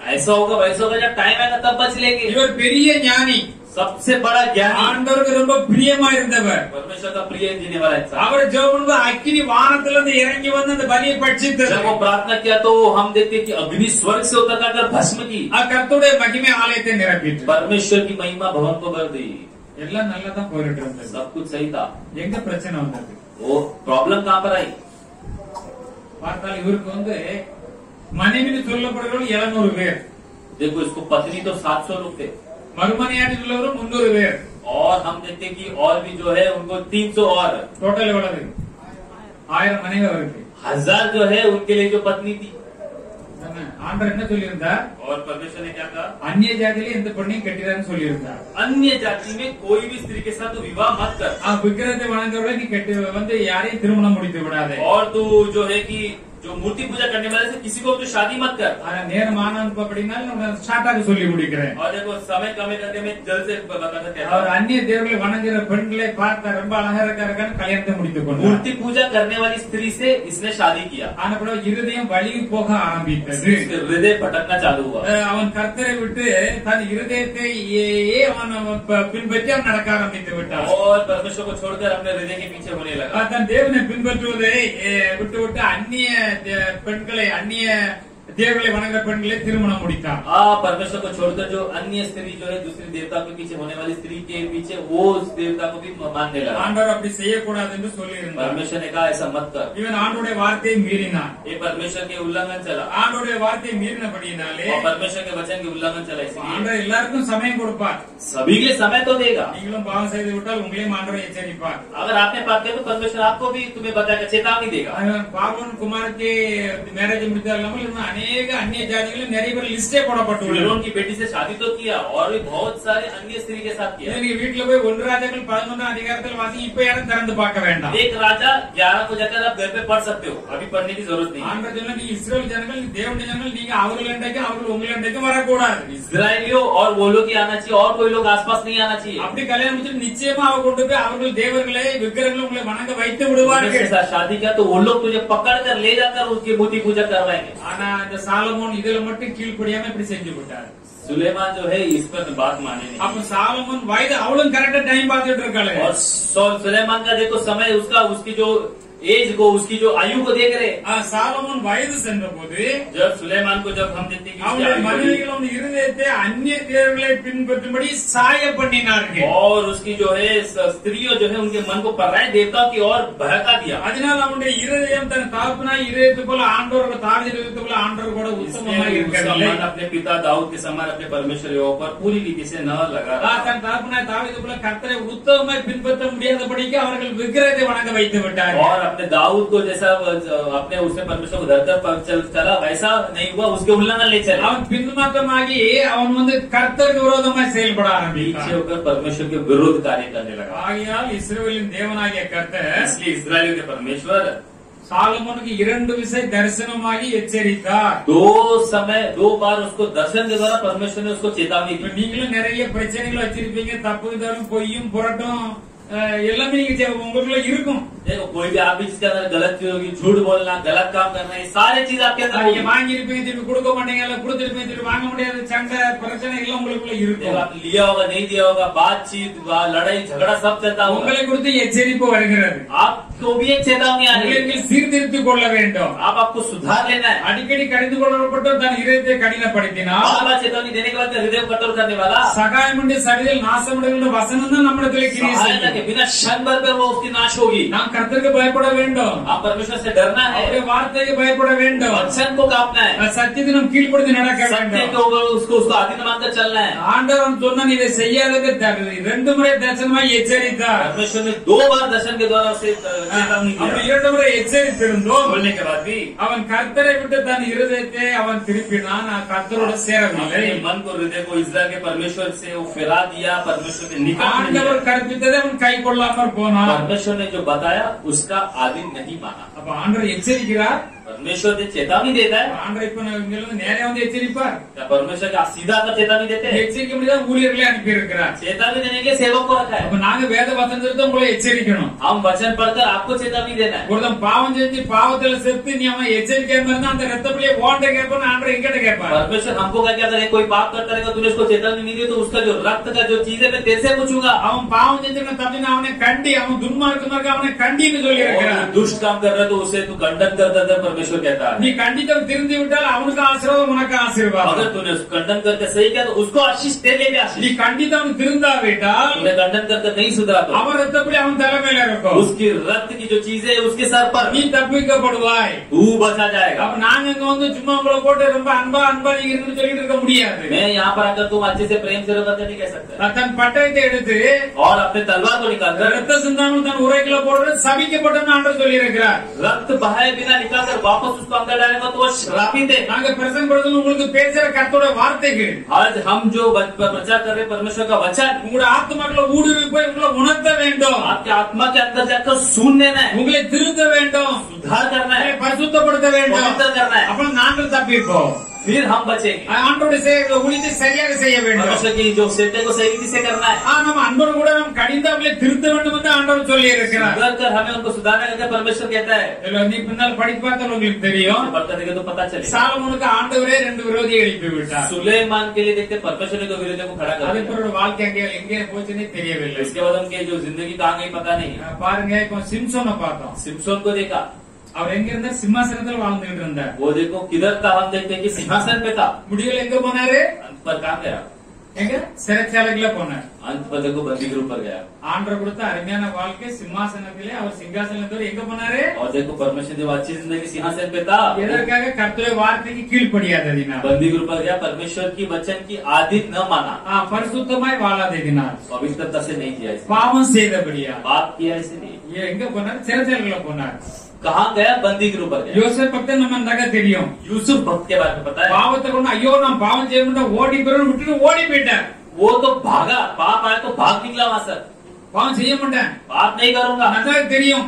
ऐसा होगा वैसा होगा, जब टाइम आएगा तब बच लेंगे। இவர் பெரிய ஞானி, सबसे बड़ा ज्ञानी, ஆண்டவருக்கு ரொம்ப பிரியமா இருந்தவர். परमेश्वर का प्रिय जीने वाला इंसान। அவர் ஜெபம் பண்ணும்போது அக்கினி வானத்திலிருந்து இறங்கி வந்து அந்த பலியை பட்சித்தது. जब वो प्रार्थना किया तो हम देखते कि अग्नि स्वर्ग से उतर कर भस्म की। கர்த்தருடைய மகிமை ஆலயத்தை நிரப்பிட்டு परमेश्वर की महिमा भवन को भर दी। எல்லாம் நல்லா தான் போயிட்டு இருந்தது. सब कुछ सही था। எங்க பிரச்சனை வந்தது? वो प्रॉब्लम कहाँ पर आई? பார்த்தால் இவருக்கு வந்து மனைவின்னு சொல்லப்படுறவர்கள் 700 பேர், देखो इसको पत्नी तो 700 लोग थे, மறுமனையாட்டி உள்ளவரும் 300 பேர். और हम देखते कि और भी जो है उनको 300 और டோட்டல் எவ்வளவு? 1000 மனைவி அவருக்கு. 1000 जो है उनके लिए जो पत्नी थी। ஆண்டவர் என்ன சொல்லியிருந்தார்? और परमेश्वर ने क्या कहा? அந்நிய ஜாதியில எந்த பெண்ணையும் கட்டிடான்னு சொல்லியிருந்தார். अन्य जाति में कोई भी स्त्री के साथ तो विवाह मत कर, விக்கிரத்தை வணங்குறவரை நீ கட்டி வந்து யாரையும் திருமணம் முடித்து விடாதே. और तू जो है कि जो मूर्ति पूजा करने वाले से किसी को तो शादी मत कर। ஆனா நேரம் ஆனது அப்படின்னா ஷார்ட்டாக சொல்லி முடிக்கிறேன். और देखो समय कम करके मैं जल्द से बताना कहता அவர் हूँ, அந்நிய தேவர்களை வணங்குற பெண்களை பார்த்தா ரொம்ப அழகா இருக்காருக்கான்னு கல்யாணத்தை முடித்துக் கொண்டார். मूर्ति पूजा करने वाली स्त्री से इसने शादी किया। ஆனா கூட இருதயம் வழி போக ஆரம்பித்தது. इसके हृदय भटकना चालू हुआ। அவன் கர்த்தரை விட்டு தன் இருதயத்தை அவன் பின்பற்றி அவன் நடக்க ஆரம்பித்து விட்டான். और परमेश्वर को छोड़कर अपने हृदय के पीछे होने लगा। தன் தேவனை பின்பற்றுவதை விட்டு விட்டு அந்நிய பெண்களை, அந்நிய தேவர்களை வணங்குற பெண்களை திருமணம் முடித்தான். परमेश्वर को छोड़कर जो अन्य स्त्री जो है दूसरी देवता के पीछे होने वाली स्त्री के पीछे वो उस देवता को भी मानने लगा। ஆண்டவர் அப்படி செய்யக்கூடாது என்று சொல்லியிருந்தார். परमेश्वर ने कहा ऐसा मत कर। இவன் ஆண்டவருடைய வார்த்தையை மீறினான். ये परमेश्वर के उल्लंघन चला, ஆண்டவருடைய வார்த்தையை மீறினபடியினாலே और परमेश्वर के वचन के उल्लंघन चला। इसलिए ஆண்டவர் எல்லாருக்கும் சமயம் கொடுப்பார். सभी के लिए समय तो देगा। நீங்களும் பாவம் செய்து விட்டால் உங்களையும் ஆண்டவர் எச்சரிப்பார். अगर आपने पाप किया तो परमेश्वर आपको भी तुम्हें बताएगा, चेतावनी देगा। பாவன் குமாரத்தை மேரேஜ் முடித்தால் இல்லாமல் இன்னும் அநேக அந்நிய ஜாதிகளும் நிறைய பேர் லிஸ்டே போடப்பட்டுள்ளது. फिरौन की बेटी से शादी तो किया और भी बहुत सारे अन्य स्त्री के साथ किया। நீங்க வீட்டுல போய் 1 ராஜாக்கள் 11 அதிகாரத்தில் வாசி, இப்ப யாரும் திறந்து பார்க்க வேண்டாம். एक राजा 11 को जाकर आप घर पे पढ़ सकते हो, अभी पढ़ने की जरूरत नहीं। ஆண்டவர் சொன்னா, நீ இஸ்ரவேல் ஜனங்கள், நீ தேவனுடைய ஜனங்கள், நீங்க அவர்கள் இன்றைக்கு அவர்கள் உங்கள் இன்றைக்கு வரக்கூடாது. इस्राएलियों और वो लोग ही आना चाहिए, और कोई लोग आसपास नहीं आना चाहिए। அப்படி கல்யாணம் முடிச்சு நிச்சயமா அவ கொண்டு போய் அவர்கள் தேவர்களை விக்கிரங்களை உங்களை வணங்க வைத்து விடுவார்கள். जिसके साथ शादी किया तो वो लोग तुझे पकड़ कर ले जाकर उसकी मूर्ति पूजा करवाएंगे। ஆனா இந்த சாலமோன் இதுல மட்டும் கீழ்ப்படியாம இப்படி செஞ்சு விட்டார். सुलेमान जो है इस पर बात माने नहीं। அப்ப சாலமோன் வயது அவளும் கரெக்டா டைம் பார்த்துட்டு இருக்காளே. और सुलेमान का देखो समय उसका, उसकी जो एज को, उसकी जो आयु को देख रहे। சாலமோன் வயது சென்ற போது जब सुलेमान को जब हम देखते हैं कि उसकी அவனுடைய आयु बढ़ी, மனைவிகள் அவன் இருதயத்தை அந்நிய தேவர்களை பின்பற்றும்படி சாய பண்ணினார்கள். और उसकी जो है स्त्रियों जो है उनके मन को पराये देवताओं की ओर बहका दिया। அதனால அவனுடைய இருதயம் தன் தகப்பனாய் இருதயத்தை போல ஆண்டவரோட தாழ்ந்த இருதயத்தை போல ஆண்டவர் கூட உத்தமமாக இருக்கவில்லை. मन अपने पिता दाऊद के समान अपने परमेश्वर पर पूरी रीति से न लगा रहा। தன் தகப்பனாய் தாவீது போல கர்த்தரை உத்தமமாய் பின்பற்ற முடியாதபடிக்கு அவர்கள் விக்கிரகத்தை வணங்க வைத்து விட்டார்கள். और अपने दाऊद को जैसा अपने उसने परमेश्वर को धरकर चला वैसा नहीं हुआ, उसके उल्लंघन ले चले। அவன் பின்மாற்றமாகி அவன் வந்து கர்த்தருக்கு விரோதமாய் செயல்பட पीछे ஆரம்பித்தான். होकर परमेश्वर के विरुद्ध कार्य करने लगा। ஆகையால் இஸ்ரவேலின் தேவனாகிய கர்த்தர் इसलिए इस्राएलियों के परमेश्वर சாலமோனுக்கு 2 விசை தரிசனமாகி எச்சரித்தார். दो बार उसको दर्शन के द्वारा परमेश्वर ने उसको चेतावनी இப்ப दी। நீங்களும் நிறைய பிரச்சனைகள் வச்சிருப்பீங்க, தப்புதலும் பொய்யும் புரட்டும் எல்லாமே நீங்க உங்களுக்குள்ள இருக்கும். देखो कोई भी आप इसके अंदर गलत चीज होगी, झूठ बोलना, गलत काम करना, ये सारे चीज आपके अंदर நீங்க होगी। வாங்கியிருப்பீங்க, திருப்பி கொடுக்க மாட்டீங்க, இல்ல கொடுத்திருப்பீங்க திருப்பி வாங்க முடியாத சண்டை பிரச்சனை எல்லாம் உங்களுக்குள்ள देखो இருக்கும். आप लिया होगा नहीं दिया होगा, बातचीत लड़ाई झगड़ा सब चलता होगा। உங்களை குறித்து எச்சரிப்பு வருகிறது. आपको भी एक चेतावनी आनी உங்களை है। நீங்கள் சீர்திருத்திக் கொள்ள வேண்டும். आपको सुधार लेना है। அடிக்கடி கடிந்து கொள்ளப்பட்டு தன் இதயத்தை கடினப்படுத்தினால் बार बार चेतावनी देने के बाद हृदय को कठोर करने वाला, சகாயமுண்டி சடிதில் நாசமுடைய வசனம் தான் நம்மிடத்தில் கிரியை सहायता के செய்யும். बिना क्षण भर पर वो उसकी नाश होगी। நாம் கர்த்தருக்கு பயப்பட வேண்டும். आप परमेश्वर से डरना है, அவருடைய வார்த்தைக்கு பயப்பட வேண்டும். वचन को कापना है, சத்தியத்தை நாம் கீழ்ப்படுத்தி நடக்க सत्य வேண்டும். के ऊपर उसको अधीन मानकर चलना है। ஆண்டவன் சொன்ன இதை செய்யாதது 2 முறை தரிசனமாய் எச்சரித்தார். परमेश्वर ने 2 बार दर्शन के द्वारा उसे चेतावनी அப்படி दिया। 2 मुறை எச்சரித்திருந்தோம். बोलने के बाद भी அவன் கர்த்தரை விட்டு தன் இருதயத்தை அவன் திருப்பினான், கர்த்தரோடு சேரவில்லை. अपने मन को, हृदय को इस्राएल के परमेश्वर से वो फिरा दिया, परमेश्वर के निकट नहीं ஆண்டவர் गया। கற்பித்ததை அவன் கை கொள்ளாமற் போனான். परमेश्वर ने जो बताया उसका आधीन नहीं माना। அப்ப ஆண்டவர் எச்சரிக்கிறார், परमेश्वर ने चेतावनी देता है। ஆண்டவர் இப்ப இங்க இருந்து நேரே வந்து எச்சரிப்பார்? क्या परमेश्वर का सीधा कर चेतावनी देते हैं? எச்சரிக்கை முடியாத ஊழியர்களை அனுப்பி இருக்கிறார். चेतावनी देने के लिए सेवक को रखा है। அப்ப நாங்க வேத வசனத்தை உங்களை எச்சரிக்கணும். हम वचन पढ़कर आपको चेतावनी देना है। ஒருத்தன் பாவம் செஞ்சு பாவத்துல செத்து நீ அவன் எச்சரிக்கையா இருந்தா அந்த ரத்தப்படியே ஓண்ட கேட்பான்னு ஆண்டவர் எங்கிட்ட கேட்பார்? परमेश्वर हमको क्या कहता है, कोई पाप करता रहेगा तूने उसको चेतावनी नहीं दी तो उसका जो रक्त का जो चीज है मैं तेरे से पूछूंगा। அவன் பாவம் செஞ்சிருக்க தப்பினா அவனை கண்டி, அவன் துன்மார்க்கமா இருக்க அவனை கண்டின்னு சொல்லி இருக்கிறார். दुष्ट काम कर रहा है तो उसे तू खंडन करता था, परमेश्वर कहता है। நீ கண்டித்தவன் திருந்தி விட்டால் அவனுக்கு ஆசீர்வாதம் உனக்கு ஆசீர்வாதம். अगर तूने खंडन करके सही किया तो उसको आशीष तेरे लिए भी आशीष। நீ கண்டித்தவன் திருந்தாவிட்டால் तूने खंडन करके नहीं सुधरा तो அவன் ரத்தப்படி அவன் தலைமையில இருக்கும். उसकी रक्त की जो चीजें है उसके सर पर நீ தப்பிக்கப்படுவாய். तू बचा जाएगा। அப்ப நாங்க இங்க வந்து சும்மா உங்களை போட்டு ரொம்ப அன்பா அன்பா நீங்க இருக்குன்னு சொல்லிட்டு இருக்க முடியாது. मैं यहाँ पर आकर तुम अच्छे से प्रेम से रहो नहीं कह सकता। தன் பட்டயத்தை எடுத்து और अपने तलवार को निकालकर ரத்த சிந்தாமல் தன் உரைகளை போடுறது சபிக்கப்பட்டன்னு ஆண்டவர் சொல்லி இருக்கிறார். रक्त बहाए बिना निकालकर वापस उसको अंदर डालेगा तो वो श्रापित है। நாங்க பிரசங்கம் பண்றது உங்களுக்கு பேசுற கர்த்தரோட வார்த்தைகள். आज हम जो प्रचार कर रहे हैं परमेश्वर का वचन உங்களோட ஆத்மாக்களை ஊடுருவி போய் உங்களை உணர்த்த வேண்டும். आपके आत्मा के अंदर जाकर सुन लेना है, உங்களை திருத்த வேண்டும், सुधार करना है, பரிசுத்தப்படுத்த வேண்டும். पवित्र करना है, அப்ப நாங்கள் தப்பிப்போம். फिर हम बचेंगे। ஆண்டவருடைய ஊழியத்தை சரியாக செய்ய வேண்டும். परमेश्वर की जो सेवकाई को सही रीति से करना है। நம்ம அன்போடு கூட நம்ம கடிந்தாமலே திருத்த வேண்டும் என்று ஆண்டவர் சொல்லி இருக்கிறார். सुधार कर हमें उनको सुधारना है, परमेश्वर कहता है। நீ பின்னால் படித்து பார்த்தால் உங்களுக்கு தெரியும். पढ़ते देखे तो पता चले சாலமோனுக்கு ஆண்டவரே 2 விரோதியை எழுப்பி விட்டார். सुलेमान के लिए देखते परमेश्वर ने 2 विरोधियों को खड़ा कर அதுக்கு दिया। ஒரு வாழ்க்கை எங்கே போச்சுன்னே தெரியவில்லை. इसके बाद उनके जो जिंदगी कहाँ गई पता नहीं। பாருங்க, இப்போ சிம்சோனை பார்த்தோம். सिमसोन को देखा, அவர் எங்க இருந்தார்? சிம்மாசனத்தில் வாழ்ந்துகிட்டு இருந்தார். वो देखो किधर था, हम देखते हैं कि सिंहासन पे था। முடிவில் எங்க போனாரு? अंत पर कहाँ गया? எங்க? சிறைச்சாலைக்குள்ள போனார். अंत पर देखो बंदी गृह पर गया। ஆண்டவர் கொடுத்த அருமையான வாழ்க்கை சிம்மாசனத்திலே அவர் சிங்காசனத்தோடு எங்க போனாரு? और देखो परमेश्वर जो अच्छी जिंदगी सिंहासन पे था, எதற்காக? கர்த்தருடைய வார்த்தைக்கு கீழ்ப்படியாததினால். बंदी गृह पर गया, परमेश्वर की वचन की आदि न माना, பரிசுத்தமாய் வாழாததினால், पवित्रता से नहीं किया, इसलिए பாவம் செய்தபடியா पाप किया इसलिए। எங்க போனார்? சிறைச்சாலைக்குள்ள போனார். कहाँ गया? बंदी गृह पर गया। யோசேப் பக்த நம்ம நக தெரியும். यूसुफ भक्त के बारे में पता है। பாவத்தை கொண்டு ஐயோ நான் பாவம் செய்ய முடியும் ஓடி போறேன்னு விட்டுட்டு ஓடி போயிட்டார். वो तो भागा, पाप आया तो भाग निकला वहां से। பாவம் செய்ய மாட்டேன், पाप नहीं करूंगा, நன்றாக தெரியும்.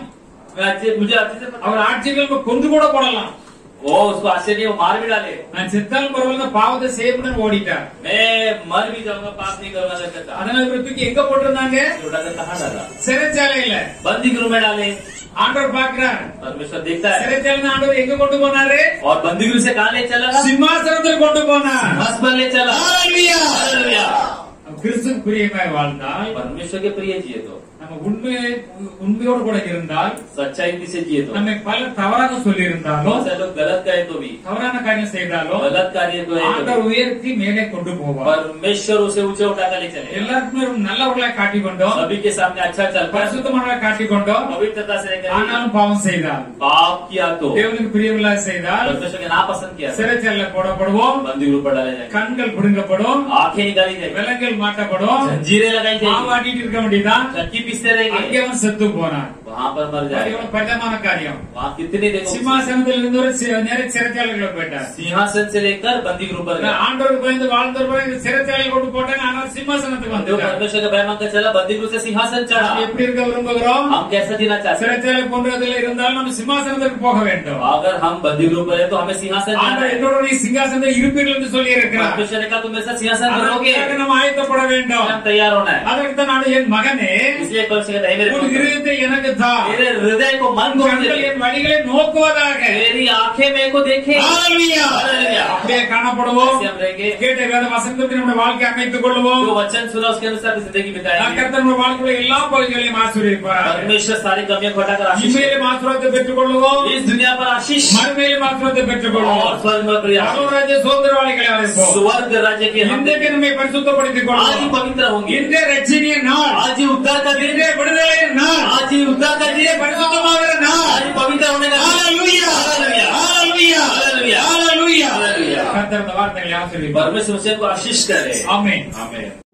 मुझे अच्छे से पता। அவர் ஆட்சிகள் கொண்டு கூட போடலாம். वो उसको आश्चर्य वो मार भी डाले। நான் செத்தாலும் பரவாயில்ல பாவத்தை செய்ய முடியும் ஓடிட்டார். मैं मर भी जाऊंगा, पाप नहीं करूंगा कहता। அதனால இவரை தூக்கி எங்க போட்டிருந்தாங்க? कहाँ डाला? சிறைச்சாலையில. बंदी गृह में डाले। ஆண்டவர் பாக்குறார். परमेश्वर देखता है। சிறைச்சாலை ஆண்டவர் எங்க கொண்டு போனாரு? और बंदी गृह से कहाँ ले चला? சிம்மாசனத்தில் கொண்டு போனார். सिंहासन पर ले चला। हालेलुया! हालेलुया! கிறிஸ்துவுக்கு பிரியமாய் வாழ்ந்தால், परमेश्वर के प्रिय जिए तो, நம்ம உண்மையோடு கூட இருந்தால், सच्चाई से जिए तो, நம்மை பல தவறாக சொல்லி இருந்தாலும், बहुत से लोग गलत कहे तो भी, தவறான காரியம் செய்தாலும், गलत कार्य तो है तो ஆண்டவர் भी, உயர்த்தி மேலே கொண்டு போவார். परमेश्वर उसे ऊंचे उठाकर ले चले। எல்லாருக்குமே ஒரு நல்லவர்களாய் காட்டிக்கொண்டோம், सभी के सामने अच्छा चल पाए, பரிசுத்தமானவர்களாய் காட்டிக்கொண்டோம். पवित्रता से रहकर ஆனாலும் பாவம் செய்தால், पाप किया तो, தேவனுக்கு பிரியமில்லாத செய்தால், परमेश्वर के नापसंद किया तो, சிறைச்சாலையில போடப்படுவோம், बंदी गृह पर डाले जाएंगे, கண்கள் பிடுங்கப்படும், आंखें निकाली जाएगी, விலங்குகள் மாட்டப்படும், जंजीरें लगाई जाएगी, மாவாட்டிட்டு இருக்க வேண்டியதான். चक्की पीसते रहेंगे, அங்கே அவன் செத்து போனான். वहाँ पर मर அது जाएगा। எவ்வளவு பரிதமான காரியம். वहाँ कितने देखो, சிம்மாசனத்தில் இருந்து ஒரு நேர சிறைச்சாலைக்குள்ள போயிட்டார். सिंहासन से लेकर बंदी गृह पर गया। ஆண்டவருக்கு பயந்து வாழ்ந்தவர் சிறைச்சாலையில் கொண்டு போட்டாங்க. ஆனால் சிம்மாசனத்துக்கு जो வந்துட்டார். परमेश्वर का बैमान का चला, बंदी गृह से सिंहासन चढ़ा। எப்படி இருக்க விரும்புகிறோம்? हम कैसा जीना चाहते हैं? சிறைச்சாலை போன்றதுல இருந்தாலும் நம்ம சிம்மாசனத்துக்கு போக வேண்டும். अगर हम बंदी गृह पर है तो हमें सिंहासन जाना ஆண்டவர் है। என்னோட நீ சிங்காசனத்தில் இருப்பீர்கள் என்று சொல்லி இருக்கிறார். परमेश्वर ने कहा तुम मेरे साथ सिंहासन पर रहोगे, அதற்காக நம்ம ஆயத்தப்பட வேண்டும். हम तैयार होना है। அதற்கு தான் நான் என் மகனே इसलिए परमेश्वर कहता है मेरे உன் पुत्र, இருதயத்தை எனக்கு தா, मेरे हृदय को मन को கண்கள் दे, என் வழிகளை நோக்குவதாக. मेरी आंखें मेरे को देखे। ஹalleluya! हालेलुया! அப்படியே காணப்படுவோம். ऐसे हम रहेंगे। கேட்ட வேத வசனத்தை நம்முடைய வாழ்க்கை அமைத்துக் கொள்வோம். जो वचन सुना उसके अनुसार जिंदगी बिताएंगे। கர்த்தர் நம்முடைய வாழ்க்கையில எல்லா பகுதிகளையும் ஆசீர்வதிப்பார். परमेश्वर सारी कमियां को हटाकर आशीष, இம்மையிலும் ஆசீர்வாதத்தை பெற்றுக் கொள்வோம், इस दुनिया पर आशीष மறுமையிலும் ஆசீர்வாதத்தை பெற்றுக் கொள்வோம். और स्वर्ग में प्रिय आशीष। பரலோகராஜ்ய சுதந்திரவாளிகளை அழைப்போம். स्वर्ग राज्य के हम இன்றைக்கு நம்மை பரிசுத்தப்படுத்திக் आज ही கொள்வோம். पवित्र होंगे, இன்றைய ரட்சணிய நாள், आज ही उद्धार का दिन, இன்றைய விடுதலையின் நாள், आज ही उद्धार का दिन, பரிசுத்தமாகிற நாள். आज ही पवित्र होने का दिन। Hallelujah! Hallelujah! Hallelujah! Hallelujah! Hallelujah! Hallelujah! கர்த்தர் இந்த வார்த்தைகளை ஆசீர்வதிப்பார். परमेश्वर को आशीष करे। ஆமென். आमीन।